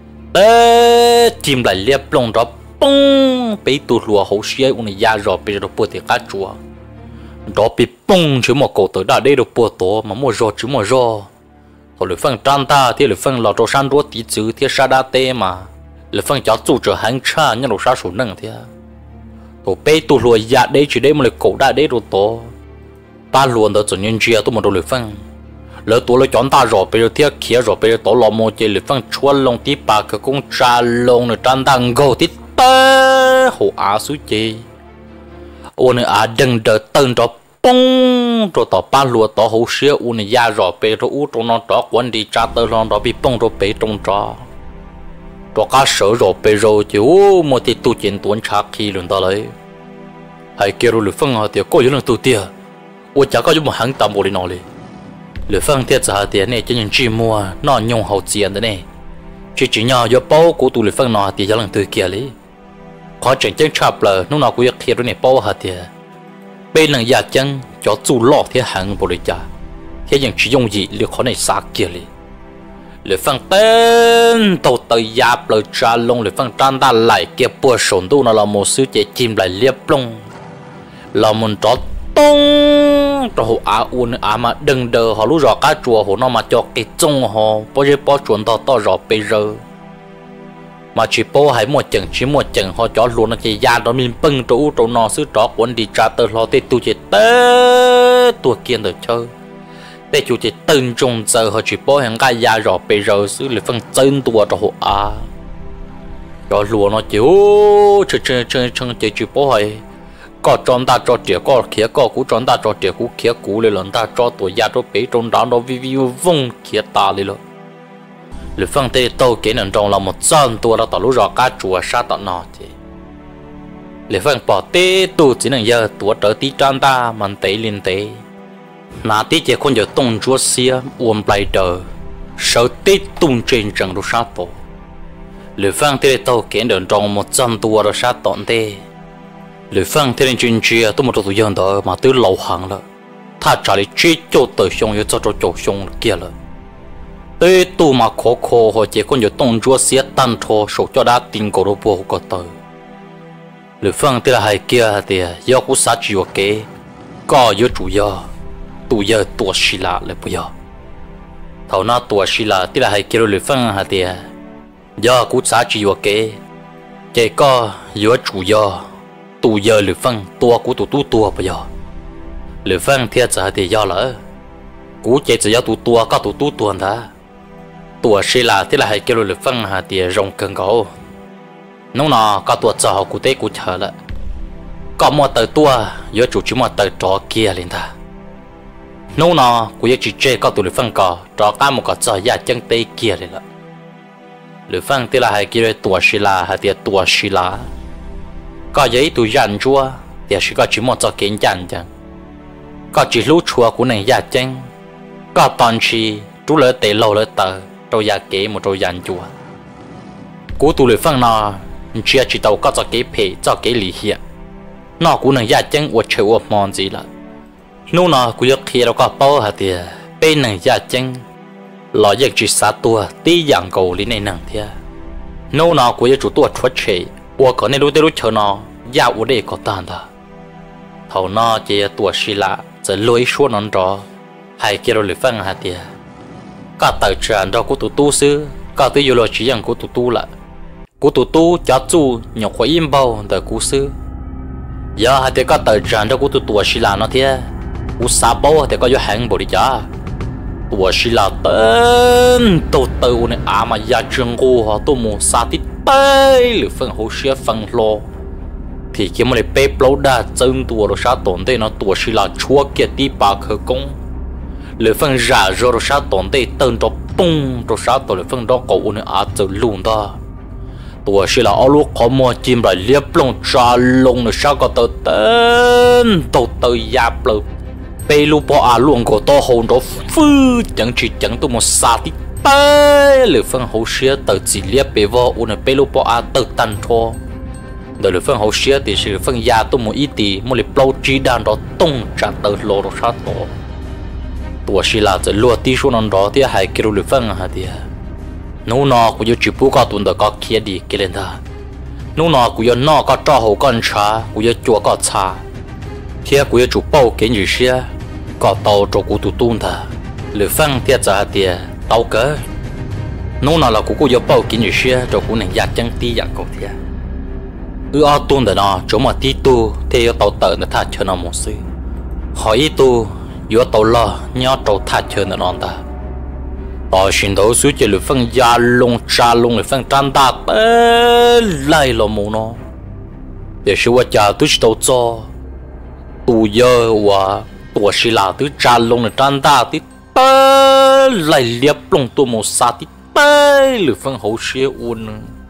ê chìm lại liếp lông đó bông bê tu lùa hậu xế unu ya rõ bê rồi bùa thì cá chúa đó bị bông chứ một cổ tới đã đây được bùa tổ mà mua rõ chứ mua rõ hồi lửa phăng tràn ta thì lửa phăng lò trò san rốt tí chữ thì sa đa tê mà lửa phăng cháu chủ trở hành cha nhưng lửa sa số nâng thế tổ bé tu lùa dạ đấy chỉ đấy mà lại cổ đã đấy rồi tổ ta luôn đó chuẩn nhân chia tôi một đồ lưỡi phân lỡ tổ lấy chọn ta rồi bây giờ thiết kia rồi bây giờ tổ lò một chơi lưỡi phân chua lông tí bà cái công trà lông nữa tràn đang gầu tí tê hồ á suy chi ôn á đừng đợi tân đó bông rồi tổ ba lùa tổ hồ xía ôn ya rồi bây giờ út trong nó đó quấn đi tra tơ lon đó bị bông rồi bé trong đó đó cá sấu rồi bây giờ chứ một tí tu chuyện tuấn chắc khi luôn đó lấy hay kia rồi lưỡi phân họ thì có những lần tu tiệt我家个就冇很大冇哩喏哩，你放贴子下啲呢，真人寂寞啊，那用好钱的呢，只只要要包古度你放喏啲，有人對佢哩，可真正差不了，侬那古要貼到你包下啲，被人家講叫做老貼行冇哩家，啲人只用意你可能殺佢哩，你放燈到到入了炸窿，你放站大嚟嘅波上度那老冇少隻尖嚟裂窿，老門咗。tông cho họ á uốn á mà đừng đờ họ lúc rõ cá chùa họ nó mà cho cái trông họ bao giờ bao chuẩn to to rõ bây giờ mà chỉ bao hay một chừng chỉ một chừng họ cho luôn nó chỉ ra đó mình bưng chỗ chỗ nó xứ đó cuốn đi trả tờ lo tê tu chỉ tê tua kiên được chơi tê chủ chỉ từng trong giờ họ chỉ bao hàng cái ra rõ bây giờ xứ là phân chân tua cho họ á cho luôn nó chịu chơi chơi chơi chơi chơi chỉ bao hay có tròn ta cho trẻ có khía có cú tròn ta cho trẻ cú khía cú lên lần ta cho tuổi già cho bé tròn đá nó vi vi vung khía ta lên rồi lưỡi phân tê tàu kế nền trong là một chân tua đó tàu lúa rọ cá chùa sát tận nọ thì lưỡi phân bỏ tê tu chỉ nên giờ tua trở tí tròn ta mình tê lên tê nà tí chỉ con giờ tung chúa xia uốn bay đờ sợ tê tung trên trận đồ sát tổ lưỡi phân tê tàu kế nền trong một chân tua đó sát tận tê lưỡi phân thế nên chuyện chia tôi một tổ dân đó mà tôi lâu hàng了他trả lời chế cho tới xong又cho cho cho xong kia了tới tôi mà khó khó họ chỉ còn nhiều tông chúa xía tan thô số cho đã tin cổ đồ bộ có tới lửa phân tức là hai kia thì do cú sát chịu kế có do chủ do tụ giờ tuổi xí là lại bây giờ thầu nó tuổi xí là tức là hai kia lửa phân hả thì do cú sát chịu kế cái có do chủ do tụ giờ lửa phân tua cú tụ tụ tua bây giờ lửa phân thiệt giờ thì do lỡ cú chạy chỉ do tụ tua có tụ tụ tuần đó tuổi xí là tức là hai kia lửa phân hả thì rong cần gấu nó nó có tuổi trò cụ tế cụ chờ lại có một tờ tua giữa chủ chỉ một tờ trò kia lên ta nó nó cụ chỉ chơi có tụi phân cò trò cả một cái trò giả chân tây kia lên lại lửa phân tức là hai kia tuổi xí là hai tiệt tuổi xí là có giấy tụi dàn chua thì chỉ có chỉ một trò kiến dàn chẳng có chỉ lú chua của này giả chân có toàn chi chú lỡ tệ lâu lỡ tờ trò giả kế một trò dàn chua cú tụi phân nó chia chỉ tàu có cho cái phê cho cái lý hiện nó cũng能压真我吃我忙gì了nó nó cũngយកkia đâu có bao hả thì bên能压真lo giật chỉ sát tua tí dạng cầu lý này năng thế nó nó cũngយកchủ tua thoát chế我có nên lúc tới lúc chờ nó giá我đây có tan đó thầu nó chỉ tua xí là giờ lối xuống nó đó hay kia rồi phân hả thì có tờ tràn đó của tụi tu sư có tới rồi chỉ dạng của tụi tu là cú tụ tu cho chú nhọc khói im bao đời cú sư giờ hai đứa có tờ tràn cho cú tụ tuổi xí là nó thế cú sa bao thì có vô hàng bộ đi cha tuổi xí là tên tụ tụ này à mà gia trường cô họ tụ mù sa tít tây lửa phần hồ xía phần lo thì khi mà lại bếp lâu đa chân tuổi rồi sao tổn đây nó tuổi xí là chúa kia tí bà khởi công lửa phần giả rồi sao tổn đây tên cho bung rồi sao tổn lửa phần đó cậu này à từ luôn đó tuổi xí là ở lúc có mua chim lại liếp lông trà lông nó sao có tờ tên tàu tờ giáp lờ bê lu bỏ à luôn của to hồn đó phư chẳng chỉ chẳng tôi một xa tí tê lửa phân hậu xía tờ chỉ liếp bê vò u này bê lu bỏ à tờ tan thô đời lửa phân hậu xía thì sự phân gia tôi một ít tí một liếp lâu chỉ đàn đó tung trả tờ lô đó sao tổ tuổi xí là giờ lúa tí số non đó thì hai kêu lửa phân hả thì nô nọ cũng chỉ bố có tuần đó có kia đi kia lên đó nô nọ cũng nọ có trò hồ con trà cũng chùa có trà kia cũng chủ bao kiến gì xia có tàu cho cụ tụ tuần đó lửa phân tiệt ra tiệt tàu cỡ nô nọ là cũng cũng bao kiến gì xia cho cụ này giặt chân tí giặt cầu thiệt ư ở tuần đó nọ chỗ mà tí tu thì tàu tờ nó thà cho nó một xí hỏi tu yếu tàu lo nhớ tàu thà cho nó non ta ở xin đấu suy chỉ lửa phân gia lông trà lông lửa phân tràn đa tới lại là mù nó để sự vật cha tôi chỉ tàu cho tụ giờ và tuổi xí là tôi trà lông lửa tràn đa tới tới lại liệp lông tôi một sa tới tới lửa phân hậu xía uốn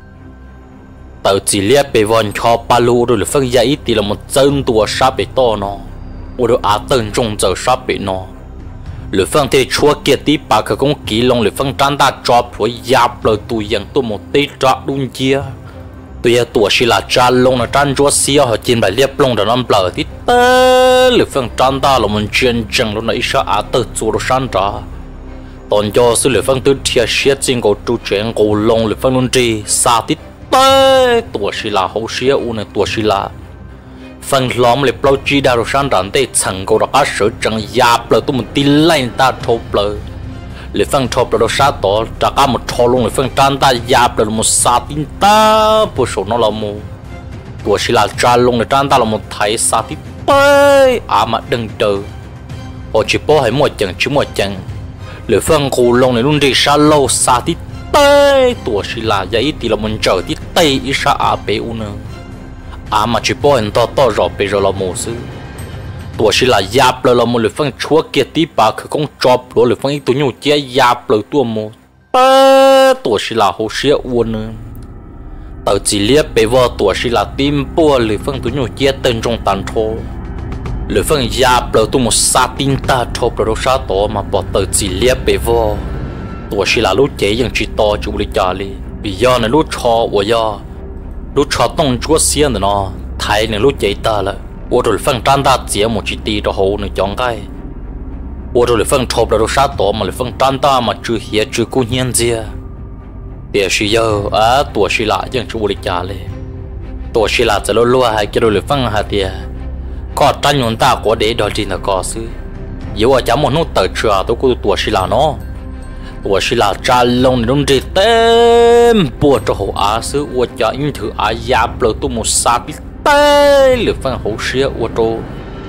tàu chỉ liệp bề vòn cho ba lô rồi lửa phân gia ít thì là một chân tuổi sa bề to nó rồi á tận trong giờ sa bề nó lửa phân thì chúa kia tí bà khởi công kỹ lòng lửa phân tràn đa chọp rồi giáp lời tụi dân tôi một tí trọ đun chia tụi tuổi xí là tràn lông là tràn chúa xíu họ chín bài liếp lông đã năm bờ tí tớ lửa phân tràn đa là một chuyện chẳng lúc nãy sao á tớ chúa đồ sáng trả toàn cho sự lửa phân tư thiệt xiết trên cổ trụ chuyện cổ lông lửa phân luôn trì xa tí tớ tuổi xí là hậu xíu u này tuổi xí là phần lõm lệ bao chi đào sang đàn tê chẳng có đặc sở chẳng giáp lờ tôi một tin lên ta thô lờ lệ phần thô lờ sát tổ đặc cả một thô luôn lệ phần tràn ta giáp lờ một sa tin ta bộ số nó là một tuổi xí là tràn luôn lệ tràn ta là một thái sa tin bơi à mà đừng chờ họ chỉ bỏ hay một chẳng chứ một chẳng lệ phần cổ lông này luôn đi sa lâu sa tin tê tuổi xí là vậy thì là mình chờ tí tây ít sa à bé u nữa à mà chỉ bỏ anh to to rõ bây giờ là một sự tuổi xí là giáp là một lượt phân chúa kia tí bà khởi công chọc lúa lượt phân ít tuổi nhiều chia giáp là tuổi một tuổi xí là hồ xía uốn nữa tờ chỉ liếc bây giờ tuổi xí là tim bùa lượt phân tuổi nhiều chia tên trong tàn thô lượt phân giáp là tuổi một sa tin ta thô là đâu sa to mà bỏ tờ chỉ liếc bây giờ tuổi xí là lúc chếยังchỉ to chú đi trả đi bây giờ này lúc cho của giờ lúc cho tông chúa xiên rồi nó thấy này lúc chạy ta là ô rồi phân tràn ta chỉ một chỉ tì rồi hồ này chọn cái ô rồi phân thộp là đồ sát tổ mà phân tràn ta mà chưa hiểu chưa cố nhiên gì để suy giờ à tuổi suy lại chẳng chú đi trảเลย tổ sĩ làจะรู้รู้hay cái đồ lửa phăng hạt địa có tranh nhون ta có để đòi trình là có sự yếu ở chấm một nút tờ chừa tôi cũng tổ sĩ là nó tổ sĩ là cha lông đúng gì tem bùa cho hồ á sự ở cho anh thử á giáp lỡ tôi một sát đi tay lửa phăng hồ xía ở chỗ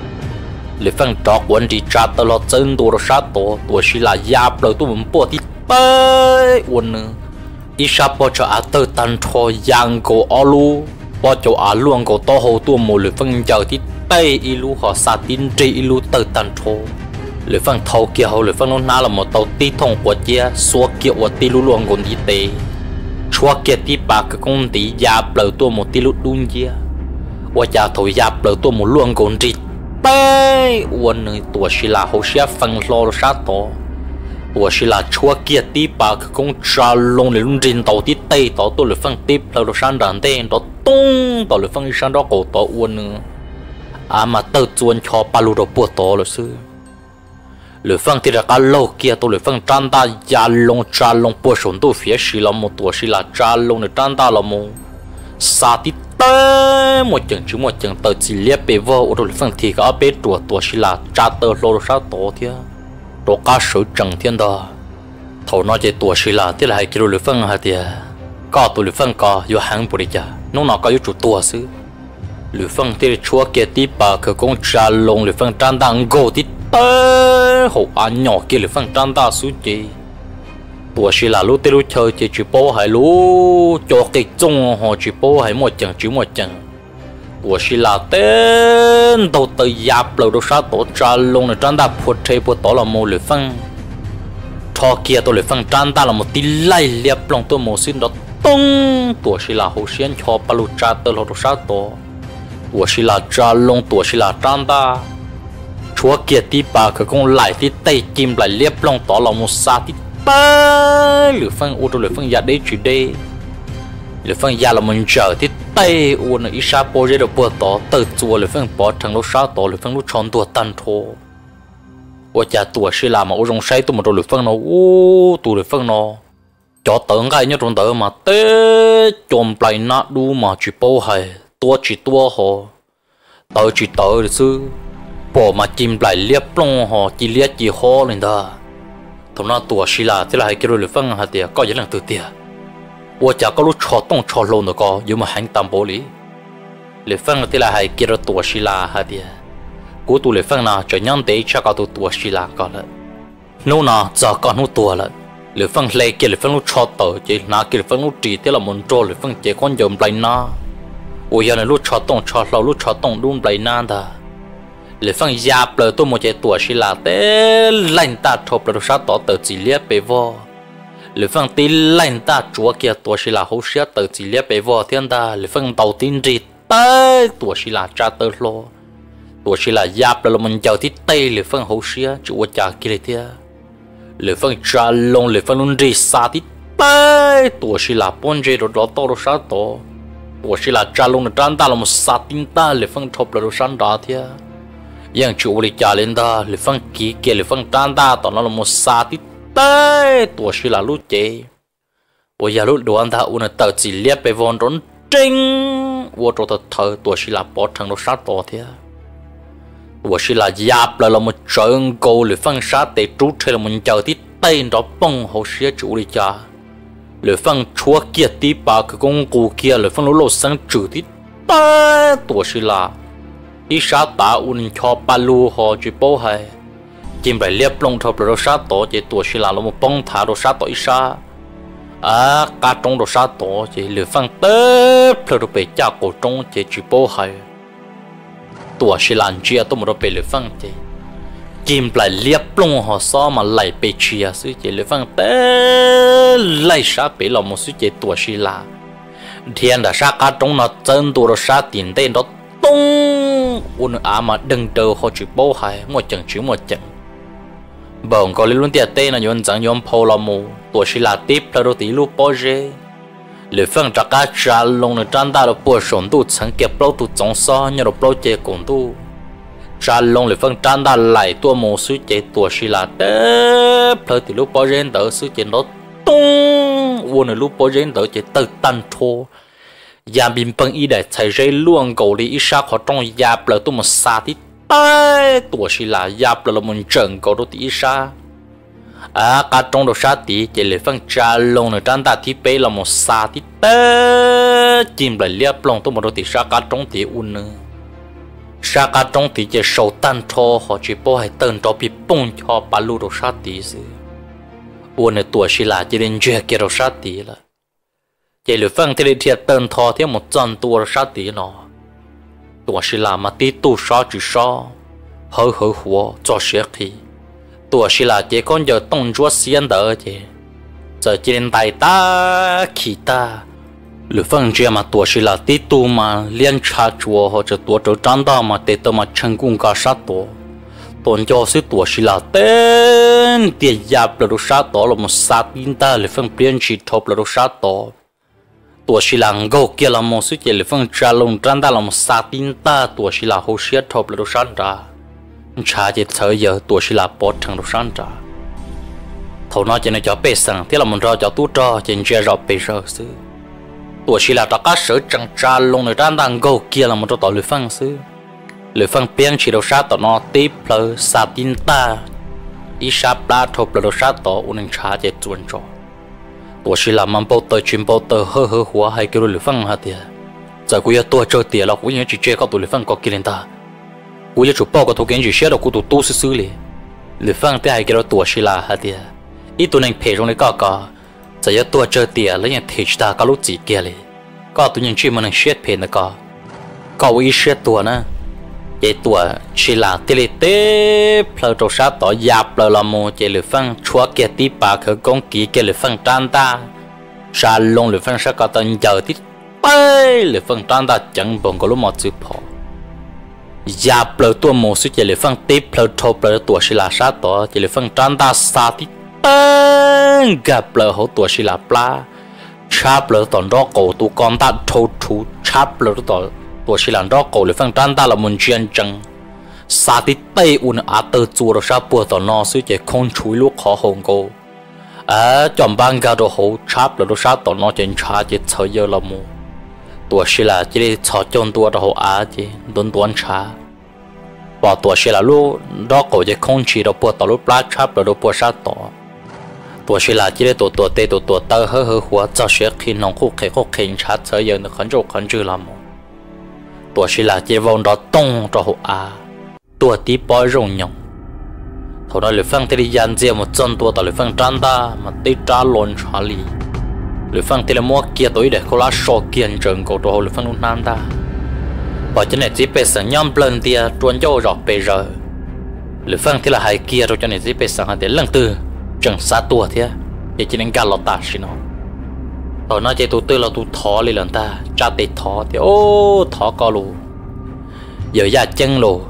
lửa phăng trọ quấn đi cha tao lo chân đồ sát tổ tổ sĩ là giáp lỡ tôi một bùa đi tay quấn ít sao bao cho á tơ tan cho giang cổ alu bao cho á luôn cổ to hồ tua một lửa phăng chờ thì tay ilu họ sa tin tri ilu tơ tan cho lửa phăng thâu kia hồ lửa phăng nó na là một tàu tí thông của chia xua kia của tí lu luôn còn đi tê xua kia tí bạc cái công ty giáp lỡ tua một tí lu đun chia và cha thổi giáp lỡ tua một luôn còn đi tay uốn nơi tua xí là hồ xí phăng lo sát to tua xí là xua kia tí bạc cái công trả lông để luôn trên tàu tí tây tàu tua lửa phăng tiếp lỡ đồ san đàn tên đó tung tàu lửa phăng san đó cổ tàu uốn nữa à mà tơ chuồn cho ba lô đồ bùa to là sư lửa phăng thì là cá lâu kia tôi lửa phăng tràn ta già lông trà lông bùa sồn tôi phía xí là một tua xí là trà lông để tràn ta là một sa tí tê một chừng chứ một chừng tờ chỉ liếc bề vơ ở lửa phăng thì có bề tua tua xí là trà tơ lô sao to thế đồ cá sấu trần thiên đó thầu nói về tua xí là thế là hai kilo lửa phăng hả thì có tôi lửa phăng có vô hàng bùi chả nó nó có vô chủ tua sư lửa phăng thì chúa kia tí bà khởi công trà lông lửa phăng tràn đang gồ tí tê hậu ăn nhỏ kia lửa phăng tràn ta xuống chị tua xí là lúc tê lúc chơi chị chỉ bố hay lúc cho cái chung họ chỉ bố hay một chừng chỉ một chừng tua xí là tên đầu tư giáp lầu đồ sát tổ trà lông này tràn ta phụt chơi phụt tổ là một lửa phăng cho kia tôi lửa phăng tràn ta là một tí lay liệp lòng tôi một xin đó tung tua xí là hậu xiên cho ba lô trà tơ lầu đồ sát tổ tua xí là trà lông tua xí là tràn ta chúa kia tí bà khởi công lại tí tay chim lại liếp lòng tỏ là một xa tí tay lửa phăng ô tô lửa phăng giá đấy chỉ đây lửa phăng giá là mình chờ tí tay ô nó ít xa bố dễ được bữa tỏ từ chùa lửa phăng bỏ thằng lúc sao tỏ lửa phăng lúc tròn tua tan thô ô chả tua xí là mà ô rong say tôi một đồ lửa phăng nó ô tù lửa phăng nó cho tớ ngay nhớ trong tớ mà tê chồm lại nát đu mà chỉ bố hay tua chỉ tua họ tớ chỉ tớ được sư bỏ mà chim lại liếp lông họ chỉ liếp chỉ ho lên đó thằng nó tua xí là thế là hai kilo lửa phăng hả tiệt có gì lần từ tiệt ủa chả có lúc chọt tông chọt lông được có nhưng mà hành tam bố lý lửa phăng thế là hai kilo tua xí là hả tiệt cú tu lửa phăng nào trời nhang đấy chắc có tu tua xí là có lẽ nô nào giờ có nô tua lẽ lửa phăng lấy kia lửa phăng lúc chọt tờ chỉ na kia lửa phăng lúc chỉ thế là muốn trôi lửa phăng chỉ con dòm lại na ủa giờ này lúc chọt tông chọt lâu lúc chọt tông đúng lại na ta lửa phăng giáp lỡ tôi một cái tua xí là té lạnh ta thộp lỡ sát tỏ tờ chỉ liếc bề vò lửa phăng tí lạnh ta chúa kia tua xí là hậu xía tờ chỉ liếc bề vò thiên ta lửa phăng đầu tiên gì tay tua xí là cha tờ lo tua xí là giáp lỡ mình chào tí tay lửa phăng hậu xía chúa cha kia thế lửa phăng cha lông lửa phăng luôn gì xa tí tay tua xí là bốn gì rồi đó to rồi sát tỏ tua xí là cha lông là tràn ta là một sát tin ta lửa phăng thộp lỡ sát đó thế yang chủ lý trả lên đó lửa phăng kỹ kia lửa phăng tràn ta tao nó là một xa tí tay tua xí là lúc chế bây giờ lúc đồ ăn ta uống tờ chỉ liếc về vòn rốn trinh uống cho thật thở tua xí là bỏ thằng nó sát to thế tua xí là giáp là là một trận cầu lửa phăng sát để trút hay là mình chờ tí tay đó bông hồ xí chủ lý trả lửa phăng chúa kia tí bà cái công cụ kia lửa phăng lỗ lỗ sang trừ tí tay tua xí là ít sát ta uốn cho ba lô họ chỉ bố hay chim lại liếp lông thập rồi sát tổ chỉ tuổi xí là một bông thả rồi sát tổ ít sát à cá trống rồi sát tổ chỉ lửa phăng tép rồi bị cha cổ trống chỉ chỉ bố hay tuổi xí là chia tôi một rồi bị lửa phăng chỉ chim lại liếp lông họ so mà lại bị chia xứ chỉ lửa phăng tép lại sát bị lòng một xứ chỉ tuổi xí là thiên đã sát cá trống nó chân tuổi rồi sát tiền tên đó tung uốn á mà đừng chờ họ chỉ bố hay một chừng chứ một chừng bỗng có liên tiệt tên là nhon chẳng nhon phô là mù tuổi xí là tiếp là đôi tí lúc bó dê lửa phăng trả cá trả lông là tràn ta là bùa sồn tu chẳng kẹp lâu tu chống so nhờ là lâu chế cùng tu trả lông lửa phăng tràn ta lại tua mù suy chế tuổi xí là tép là tí lúc bó dê đỡ suy chế nó tung uốn là lúc bó dê đỡ chế tự tan thô nhà bình bưng ý để thấy dây luôn cầu đi ít sao họ trong nhà bờ tôi một xa tí tay tuổi xí là nhà bờ là một trận cầu đó tí ít sao à cả trong đó sát tí chỉ lấy phân trà lông ở trên ta thì bé là một xa tí tay chìm lại liệp lông tôi một đôi tí sát cả trong tí un nữa sát cả trong tí chỉ sầu tan thô họ chỉ bỏ hay tên cho bị bung cho bà lu đó sát tí gì un này tuổi xí là chỉ đến chơi kia đó sát tí là chỉ lấy phân thì thiệt tên thô thì một chân tuổi sát tí nó tuổi xí là mà tí tu sát chỉ sát hơi hơi hoa cho sẽ khi tuổi xí là chỉ con giờ tông chúa xiên đỡ chứ giờ chỉ đến tay ta khi ta lựa phân chia mà tuổi xí là tí tu mà liên tra chúa hoặc者tuổi trở长大mà để tao mà thành công cả sát tổ tuần cho sự tuổi xí là tên tiền giáp là đồ sát tổ là một sát tin ta lựa phân biến chỉ thộp là đồ sát tổ tuổi xí là ngô kia là một sự chỉ lựa phân trả lông长大là một sát tin ta tuổi xí là hồ sét thộp là đồ sát ra cha chỉ thời giờ tuổi xí là bỏ thằng đồ sáng trả thầu nói cho nên cho bé sang thế là mình ra cho tú cho trên che rõ bé rồi xứ tuổi xí là tất cả sở chẳng cha luôn người ta đang go kia là một trò tỏi lưỡi phăng xứ lưỡi phăng biếng chỉ đồ sát tỏ nó tiếp lơ sa tin ta ít sa ba thộp là đồ sát tỏ uốn cha chỉ chuẩn cho tuổi xí là mang bao tờ chuyên bao tờ hơ hơ hóa hay kêu lưỡi phăng hả tiệt giờ cuối tuổi chơi tiệt là cũng như chỉ chơi có tuổi lưỡi phăng có kia lên ta cú giờ chụp bao cái thằng kiến chỉ xé đâu cú tụt tu sư sư liền, lưỡi phăng tới hai cái đó tuổi xí là hả tiệt, ít tụi này phê trong này có có, giờ giờ tuổi chơi tiệt lấy những thịt ta có lúc gì kia liền, có tụi những chuyện mà này xé phê nữa có, có ý xé tuổi nữa, vậy tuổi xí là tê tê, phơi trâu sát tỏ giáp là làm một cái lưỡi phăng chúa kia tí bà khởi công kỹ cái lưỡi phăng tràn ta, sa lông lưỡi phăng sẽ có tận giờ tí, bay lưỡi phăng tràn ta chẳng bằng có lúc một chữ phò nhà bờ tua mồ suy chỉ lấy phân tiếp bờ thô bờ tua xí là sát tỏ chỉ lấy phân tràn ta sa tí tên gặp bờ hậu tua xí là pla cha bờ tòn đó cổ tu con ta thô thú cha bờ tòn tua xí là đó cổ lấy phân tràn ta là một chuyện chẳng sa tí tây un á tơ chùa đó sa bùa tòn nó suy chỉ không chui lúc khó hồng cô à chọn bang gà đồ hậu cha bờ đó sa tòn nó trên cha chỉ chơi giờ là mù tuổi xí là chỉ để cho chọn tuổi đó à chứ đốn đốn cha và tuổi xí là lúc đó có cái không chỉ đó bữa tao lúc plát chắp rồi đó bữa sát tỏ tuổi xí là chỉ để tuổi tuổi tê tuổi tuổi tơ hơ hơ hóa cho sẽ khi nông khu khế khu khế chát chơi giờ nó khẩn trương khẩn trương làm tuổi xí là chỉ vòng đó tông đó à tuổi tí bói rồng nhộng thầu đó lưỡi phăng thì đi dàn dìa một chân tuổi tao lưỡi phăng tràn ta mà tí trả lon trả lì lưỡi phăng thì là mua kia tối để cô lá sò kiên trần cổ đồ lưỡi phăng luôn nam ta bỏ cho nên chỉ biết sang nhom lần tia tuôn cho rọc bề rồi lưỡi phăng thì là hai kia rồi cho nên chỉ biết sang để lần tư chẳng sát tua thế để chỉ nên gạt lọt ta xí nó ở nó chỉ tụi tư là tụi thọ lên lần ta cha tê thọ thì ô thọ co lù giờ ra chân lù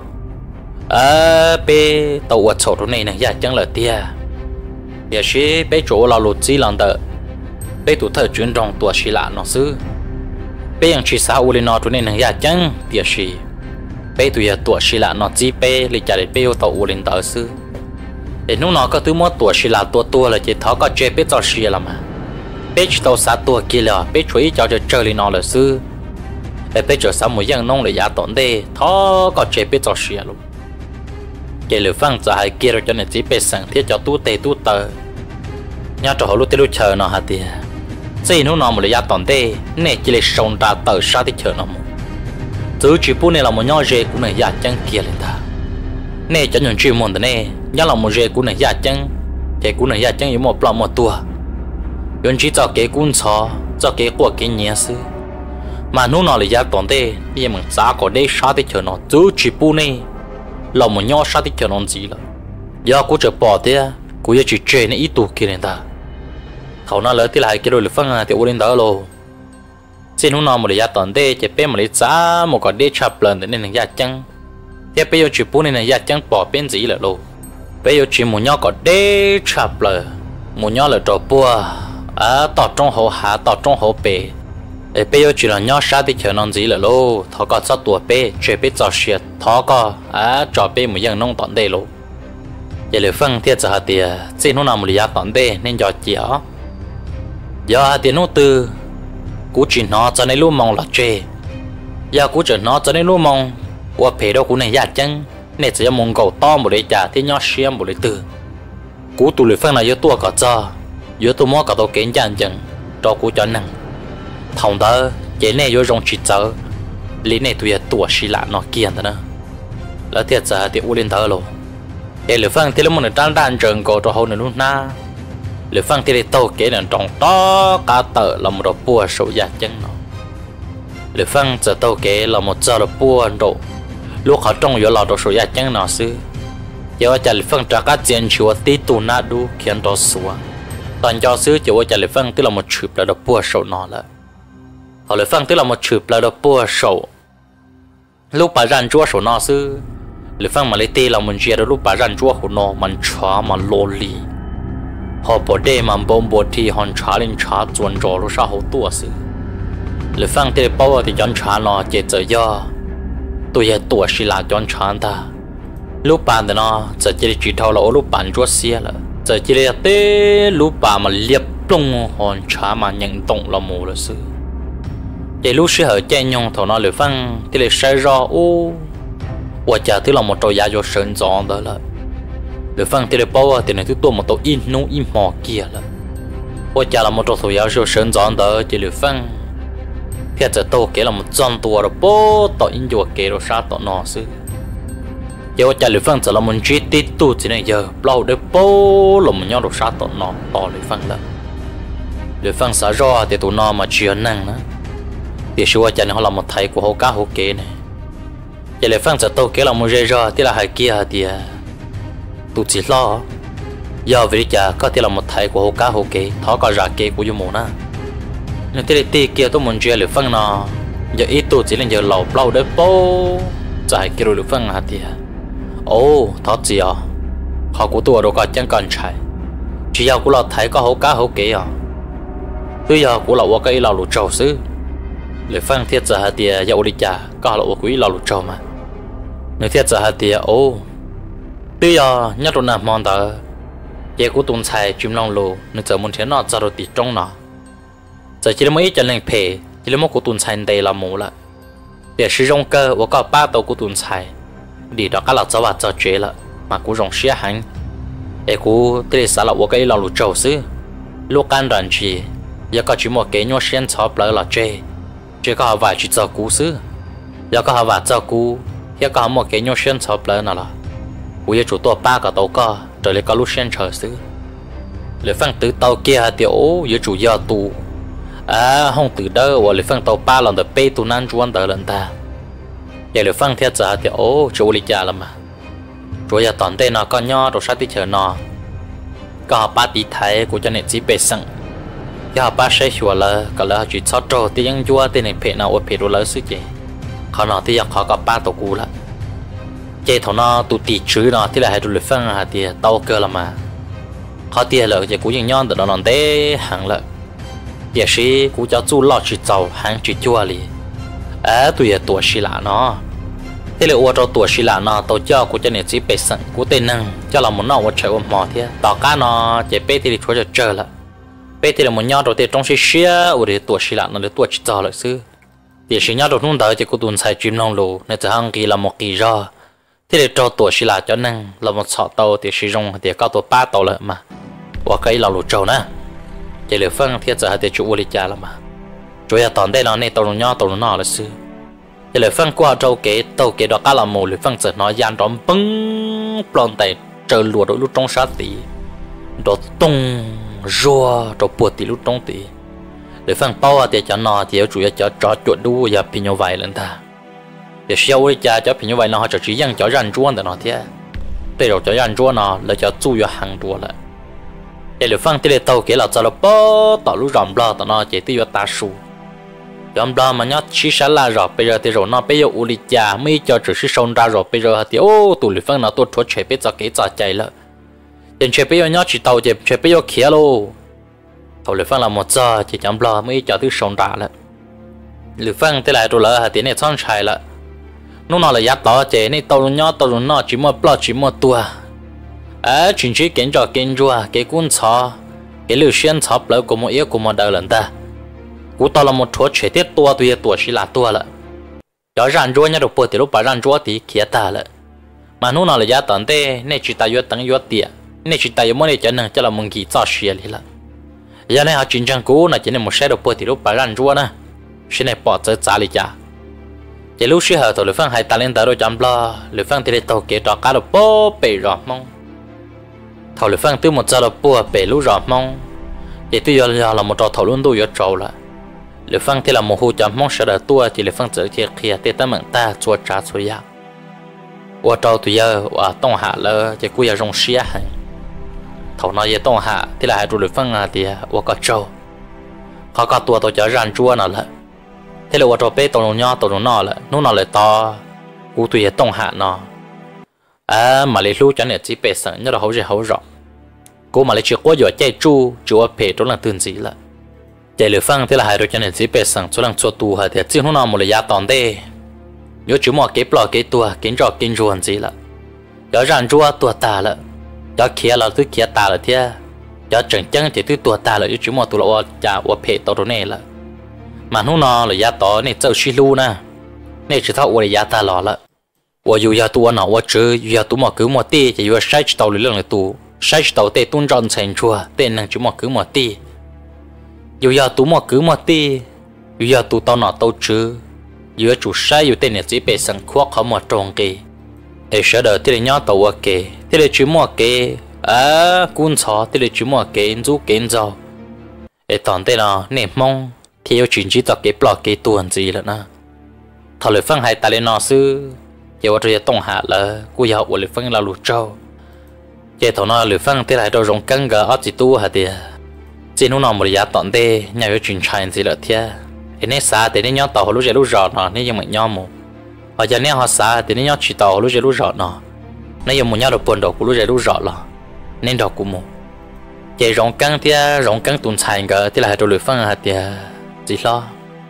à bé tàu ở chỗ này này ra chân là tia giờ xí bé chỗ là lù chỉ lần tờ bé tụi thợ chuyển rong tua xí lạ nó xứ bé yang chỉ sao u lên nó tụi này này ra chân tia xí bé tụi giờ tua xí lạ nó chỉ bé lấy trả để bé tàu u lên tờ xứ để lúc nó có thứ mua tua xí lạ tua tua là chỉ thọ có chơi bé cho xí là mà bé chỉ tàu sát tua kia là bé chuối cho chơi lên nó là xứ để bé chờ sao một dạng nông để giá tổn đề thọ có chơi bé cho xí luôn cái lửa phăng cho hai kia rồi cho nên chỉ bé sang thiết cho tu tê tu tờ nhà trò lúc tê lúc chờ nó hả tiệt chỉ lúc nó một lấy giá tổn đề nè chỉ lấy sông ra tờ sát thì chờ nó một chứ chỉ bún này là một nhỏ dê cũng này giá chân kia lên ta nè cho những chuyện muốn nè nhớ là một dê cũng này giá chân cái cũng này giá chân yếu một lòng một tua yon chỉ cho cái cuốn chó cho cái của cái nhẹ sư mà nó nói là giá tổn đề bây giờ mình giá có để sát thì chờ nó chứ chỉ bún này là một nhỏ sát thì chờ nó gì là giờ cũng chờ bỏ thế cũng giờ chỉ chơi này ít tu kia lên taเขาnói lời thì lại cái đôi lực phăng thì u lên đó luôn xin nó nói một giá tổn đề chỉ bé một lấy giá một cái để chập lần để nên giá chân thế bây giờ chỉ bún này giá chân bỏ bên gì là luôn bây giờ chỉ một nhỏ có để chập lần một nhỏ là trò bùa à tọt trong hồ hạ tọt trong hồ bể để bây giờ chỉ là nhỏ sát thì chờ non gì là lô thọ có sát tuổi bể chơi bể trò xiết thọ có à trò bể một dạng nông tận đây lô vậy là phân thiết cho hạt tiền xin nó làm một giá tận đây nên cho chĩa do hạt tiền nó từ cú chỉ nó cho nên luôn mong là chê giờ cú chỉ nó cho nên luôn mong qua phê đâu cú này giả chân nên sẽ mong cầu to một đấy trả thì nhỏ xem một đấy từ cú tụ lưỡi phân là yếu tua cả cho yếu tua mua cả tàu kiến chán chừng cho cú cho năng thòng đó chế này yếu rong chỉ chờ lý này tụi tua xí lạ nó kiên thôi nữa là thiệt giờ thì u lên thở rồi để lưỡi phân thì lúc mình đang đang trường cầu cho hậu này luôn na lưỡi phân thì tàu kế là trồng to cả tờ là một đồ bùa sầu giả chân nó lưỡi phân giờ tàu kế là một giờ đồ bùa độ lúc họ trồng yếu lò đồ sầu giả chân nó xứ giờ cho lưỡi phân trả các tiền chúa tí tu na đu khiến đó xua toàn cho xứ chỉ cho lưỡi phân tức là một chụp là đồ bùa sầu nó là họ lưỡi phân tức là một chụp là đồ bùa sầu lúc bà răn chúa sầu nó xứ lưỡi phân mà lấy tê là mình chia được lúc bà răn chúa của nó mình chó mà lô lì họ bỏ đê mà bông bột thì họ trả lên trả chuẩn trò lúc sau hậu tua sự lưỡi phân tê bao thì chọn trả nó chỉ giờ do tôi giờ tua xí là chọn trả ta lúc bạn thì nó giờ chỉ chỉ thâu là lúc bạn chúa xia là giờ chỉ là tê lúc bạn mà liệp lông họ trả mà nhận động là mù là sự để lúc xưa ở trên nhung thầu nó lưỡi phân thì lại sai ra ô và chả thứ là một trò giá cho sơn gió đó là lưỡi phân thì lại bao thì này thứ tôi một tổ in nung in mò kia là và chả là một trò thủ giá cho sơn gió đó chỉ lưỡi phân thì giờ tôi kể là một trăm tua rồi bố tổ in cho kể rồi sát tổ nó xứ giờ và chả lưỡi phân giờ là một chi tiết tu chỉ này giờ lâu đấy bố là một nhau rồi sát tổ nó to lưỡi phân là lưỡi phân xả ra thì tụi nó mà chưa năng nữa thì xưa cho nên họ là một thầy của họ cá họ kể này giờ lại phân giờ tôi kể là một rơi ra thì là hai kia thì tụi chỉ lo giờ về chả có thể là một thầy của họ cá họ kể thọ có ra kể của du mù na nhưng thế thì kia tôi muốn chơi lại phân nó giờ ít tụi chỉ là giờ lẩu lâu đấy bố giải kia rồi phân hả thì ô thọ gì à họ của tôi đâu có chẳng cần chạy chỉ giờ của là thầy có họ cá họ kể à bây giờ của là qua cái là lụt trâu xứ lưỡi phân thiết giờ hạt tiền dạo đi chả có là quý là lụt trâu mà nếu thiết giờ hạt tiền ô bây giờ nhất là nằm mòn tờ giờ của tuần xài chim long lù nếu giờ muốn thế nó giờ rồi tịt trong nó giờ chỉ là mấy chân lên phê chỉ là một của tuần xài đây là mù lại để sử dụng cơ và có ba tàu của tuần xài đi đó các là cho vào cho chế lại mà cũng dùng xe hành để của thế sao là cái là lụt trâu xứ lúc can đoàn gì giờ có chỉ một cái nhau sen chop lại là chế chỉ có vài chỉ cho cú xứ, giờ có vài cho cú, hiện có một cái nhau sen chop lại nào là, cú giờ chủ tổ ba cái tàu có, rồi lại có lúc sen chờ xứ, lại phân từ tàu kia tiểu giờ chủ giờ tù, à không từ đâu, và lại phân tàu ba lần được bê tu nan chuan tới lần ta, giờ lại phân theo giờ tiểu chủ lịch trả là mà, rồi giờ toàn tên nó có nhau rồi sát đi chờ nó, có ba tí thái của cho nên chỉ bê sẵn giờ ba sẽ hiểu là cái là chỉ cho trâu thì những chúa thì này phải nào ở phải đồ lớn xí chứ họ nói thì họ có ba tổ cũ là chơi thằng nó tụt tì chữ nó thì là hai đôi phân hả thì tao cơ là mà họ tiền là chơi cú những nhon từ đó nó té hàng là giờ sĩ cú cho chú lo chỉ giàu hàng chỉ chúa li à tụi tuổi xí lạ nó thế là ô cho tuổi xí lạ nó tao cho cú cho nên chỉ bê sẵn cú tên năng cho là muốn nó ở chơi ôm mò thế tao cá nó chơi bê thì chúa cho chơi là bây thì là một nhau đầu tiên trong xe xe ở đây tuổi xí lạ nó để tuổi chỉ cho lại xứ thì xí nhau đầu nung tới thì cô tuần xài chim long lù nên từ hàng kỳ là một kỳ ra thế để cho tuổi xí lạ cho nên là một sọ tàu thì sử dụng thì cao tuổi ba tàu lại mà và cái là lù trâu nè chỉ để phân thiết giờ thì chủ đi cha là mà chủ yếu toàn đây nó này tàu nhau tàu nó là xứ chỉ để phân qua trâu kế tàu kế đó cả là một để phân giờ nó gian đón bưng plon tay trời lùa đôi lúc trong sát tí đó tung rùa cho bùa tí lúc trong tí để phân bao thì cho nó thì chủ yếu cho cho chuột đu và pin nhau vài lần ta để sau đi cha cho pin nhau vài nó cho chỉ rằng cho rắn chuột để nó thế bây giờ cho rắn chuột nó là cho chú vào hàng đua lại để để phân thì để tàu kia là cho nó bao tàu lúc rầm lo tàu nó chỉ tiêu ta su rầm lo mà nhớ chỉ sẽ là rồi bây giờ thì rồi nó bây giờ u đi cha mấy cho chỉ sông ra rồi bây giờ thì ô tụi lì phân nó tôi thua chạy bây giờ cái giờ chạy了đến chơi bây giờ nhớ chỉ tàu chơi chơi bây giờ kia luôn tàu lưỡi phân là một giờ chỉ chấm lo mới cho thứ sông đá了lưỡi phân thế lại rồi là tiền này xong chạy了lúc nào là giá tàu chơi này tàu nhớ tàu nó chỉ một lo chỉ một tua à chính chỉ kiến cho kiến chùa cái cuốn chó cái lưỡi xuyên chó lỡ của một yếu của một đời lần ta cú tao là một chỗ chế tiết tua tùy tua xí là tua là cho răn chúa nhá được bữa thì lúc bà răn chúa thì kia ta là mà nó nào là giá tận thế nên chỉ ta yếu tăng yếu tiệt nên chỉ ta yếu mới cho nên cho là mong kỳ cho xí đi là giờ này họ chính trang cũ là chỉ nên một xe được bữa thì lúc bà răn chúa nè xin này bỏ tới trả lại cha chỉ lúc xí hở thôi lưỡi phăng hai ta lên tới rồi chăm lo lưỡi phăng thì để tàu kế trò cá được bố bể rõ mong thầu lưỡi phăng từ một giờ là bùa bể lúc rõ mong chỉ tôi giờ là một trò thầu luôn tôi yếu trâu là lưỡi phăng thì là một hồ chăm mong sợ đỡ tua chỉ lưỡi phăng tự thiệt kia để ta mượn ta chua trả chua ya qua trâu tôi giờ qua tông hạ là chỉ cúi giờ rong xía hành thầu nói về tông hạ thì là hai trụ lưỡi phăng à thì qua có trâu họ có tua tôi chở ràn chua nào là thế là qua trâu bé tàu nhỏ tàu nhỏ là nó nào lại to cú tôi giờ tông hạ nó à mà lấy lú cho nên chỉ bé sợ nhớ là hậu gì hậu rõ cô mà lấy chuyện quá giỏi chạy chu chúa phê đó là tương gì là chạy lửa phăng thế là hai đôi cho nên chỉ bé sợ cho nên cho tu hay thì chỉ hôm nào một lời giá tòn đây nhớ chú mò kế bò kế tua kế trò kế ruộng gì là nhớ rằng chúa tua ta là nhớ kia là thứ kia ta là thế nhớ chẳng chẳng thì thứ tua ta là nhớ chú mò tu là chả qua phê tao đó này là mà hôm nào là giá tỏ này châu xí lu nè này chỉ thao qua giá ta lọ là qua dù giá tua nào qua chứ giá tu mò cứ mò tê chỉ qua sai tàu lưỡi là tu sai tàu tê tuôn tròn thành chua tên năng chú mò cứ mò tê dù giờ tú mò cứ mò tê dù giờ tú tao nọ tao chứ dù chủ sai dù tên này chỉ bị sẵn khoác họ mò tròn kì để sợ đợi thì nhớ tàu ở kì thì để chú mò kì à cuốn chó thì để chú mò kì chú kì giàu để tòn tên nào nè mong thì yêu chuyện chỉ tao kì bỏ kì tuần gì nữa nè thằng lưỡi phăng hai ta lên nọ sư giờ tôi tông hạ là cô giờ của lưỡi phăng là lụt trâu giờ thằng nó lưỡi phăng thế lại đâu rong căng gà ở chỉ tu hả thì chỉ nó nằm một giá tận đây nhà yêu chuyện trai gì là thế nên xa thì nên nhớ tàu lúc giờ lúc rõ nó nên dùng mình nhau một họ giờ nên họ xa thì nên nhớ chỉ tàu lúc giờ lúc rõ nó nên dùng một nhau được buồn đầu của lúc giờ lúc rõ là nên đọc của một giờ rong căng thế rong căng tuần trai gà thế lại đâu lưỡi phăng hả thì chỉ lo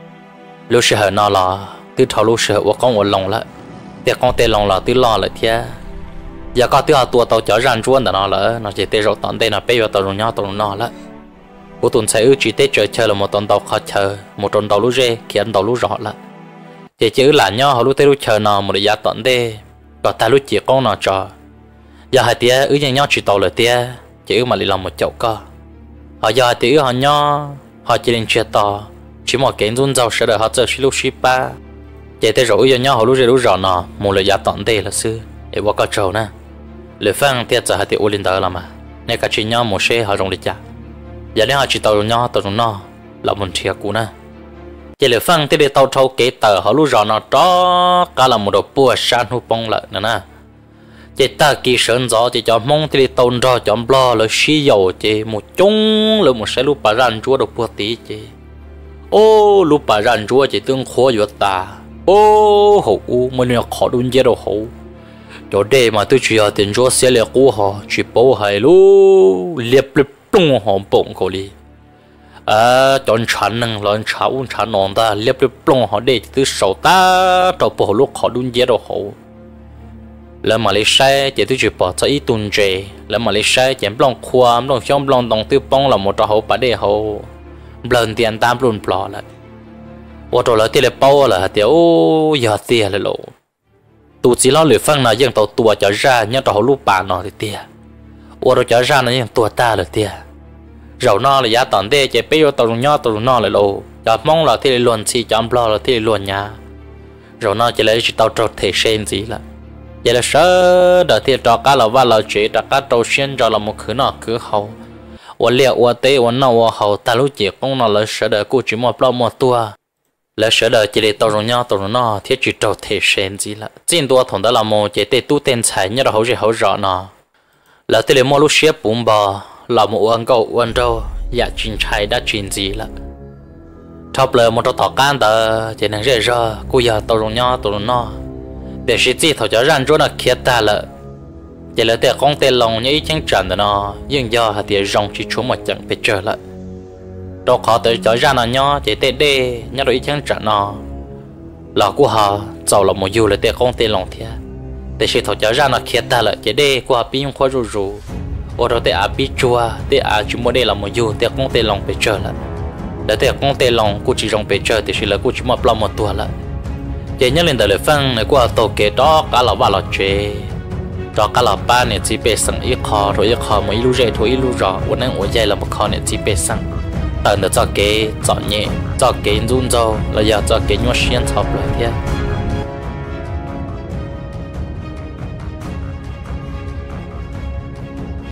lúc giờ nó là từ thầu lúc giờ của con một lòng lại thì con tê lòng là từ lo lại thế giờ có từ tua tàu chở răn chuôn đó nó là nó chỉ tê rau tận đây là bây giờ tàu nhau tàu nó là của tuần sẽ ư chỉ tết trời chơi là một tuần tàu khó chờ một tuần tàu lú rê khiến tàu lú rõ là chỉ chữ là nhau họ lú tê lú chờ nào một giá tận đây còn ta lú chỉ con nào trò giờ hai tía ư nhau chỉ tàu là tía chỉ mà lại làm một chậu co họ giờ tía họ nhau họ chỉ lên chơi tàu chỉ một cái run dầu sẽ đợi họ chơi xí lú xí ba chỉ tê rồi nhau họ lú rê lú rõ nào một lời giá tận đây là sư để qua có trâu nè lưỡi phăng tiết giờ hai tía u lên tàu làm à nên cả chị nhau một xe họ dùng để trả giờ này họ chỉ tàu nhau tàu nó là một thiệt cũ nè chỉ lưỡi phăng thì để tàu trâu kế tờ họ lúc rõ nó đó cả là một đồ bùa san hú bông lợn nữa nè chỉ ta kỳ sơn gió chỉ cho mong thì để tàu rõ cho lo là xí dầu chỉ một chung là một xe lúc bà răn chúa đồ bùa tí chỉ ô lúc bà răn chúa chỉ tương khó dọa ta ô hậu mình là khó đun dễ đồ hậu cho đây mà tôi chỉ ở tiền chúa xe lệ cũ họ chỉ bảo hay lu liệp liệp tung họ bông cổ đi à chọn chán năng lon cháo chán nón ta liệp liệp tung họ để từ sầu ta cho bộ lúc họ đun dễ đồ hậu là mà lấy xe chỉ tôi chỉ bỏ cho ít tuần chế là mà lấy xe chỉ bông khoa bông xong bông đồng tiêu bông là một trò hậu bà để hậu lần tiền tam luôn bỏ lại và rồi là tiền là bao là tiêu giờ tiền là lộ tụ chỉ lo lưỡi phăng là dân tàu tua trở ra nhưng tàu lúc bà nó thì tiền và rồi trở ra là dân tua ta là tiền rau no là giá tận đây chỉ bây giờ tàu nhỏ tàu no là lộ giờ mong là thì luôn chỉ chọn lo là thì luôn nhà rau no chỉ lấy chỉ tàu trâu thể sen gì là vậy là sợ đợt thì trò cá là va là chỉ trò cá trâu sen cho là một khứ nọ khứ hậu và liệu và tế và nào và hậu ta lúc chỉ cũng nó là sợ đợt cô chỉ một lo một tua là sợ đợt chỉ để tàu nhỏ tàu no thì chỉ trâu thể sen gì là trên tua thằng đó là một chỉ để tu tên xài nhớ là hậu gì hậu rõ nọ là thế là mua lúc xếp bún bò là một ăn cậu ăn trâu dạ chuyện trai đã chuyện gì là thọc lời một trò thọ can tờ chỉ năng dễ ra cô giờ tàu nhỏ tàu no để sĩ chỉ thầu cho răn chỗ là kia ta là chỉ là để con tên lòng như ý chẳng trần đó nó nhưng do hạt tiền rong chỉ trúng một trận bị trở lại đâu khó tới cho ra nó nhỏ chỉ tê đê nhớ rồi ý chẳng trần nó là của họ giàu là một dù là để con tên lòng thế để sĩ thầu cho ra nó kia ta là chỉ đê của họ pin khoa rù rù ở đó để à pin chua để à chúng mua đây là một dù để con tên lòng bị trở lại để thế con tê lòng cô chỉ rong bể chơi thì chỉ là cô chỉ một lòng một tua lại vậy nhớ lên đời phân này qua tàu kế đó cả là ba là chế đó cả là ba này chỉ bể sang ít khó rồi ít khó mà ít lúc dễ thôi ít lúc rõวันนั้น我在了不khó này chỉ bể sang tận được cho kế cho nhẹ cho kế run cho là giờ cho kế nhua xiên chọc lại thế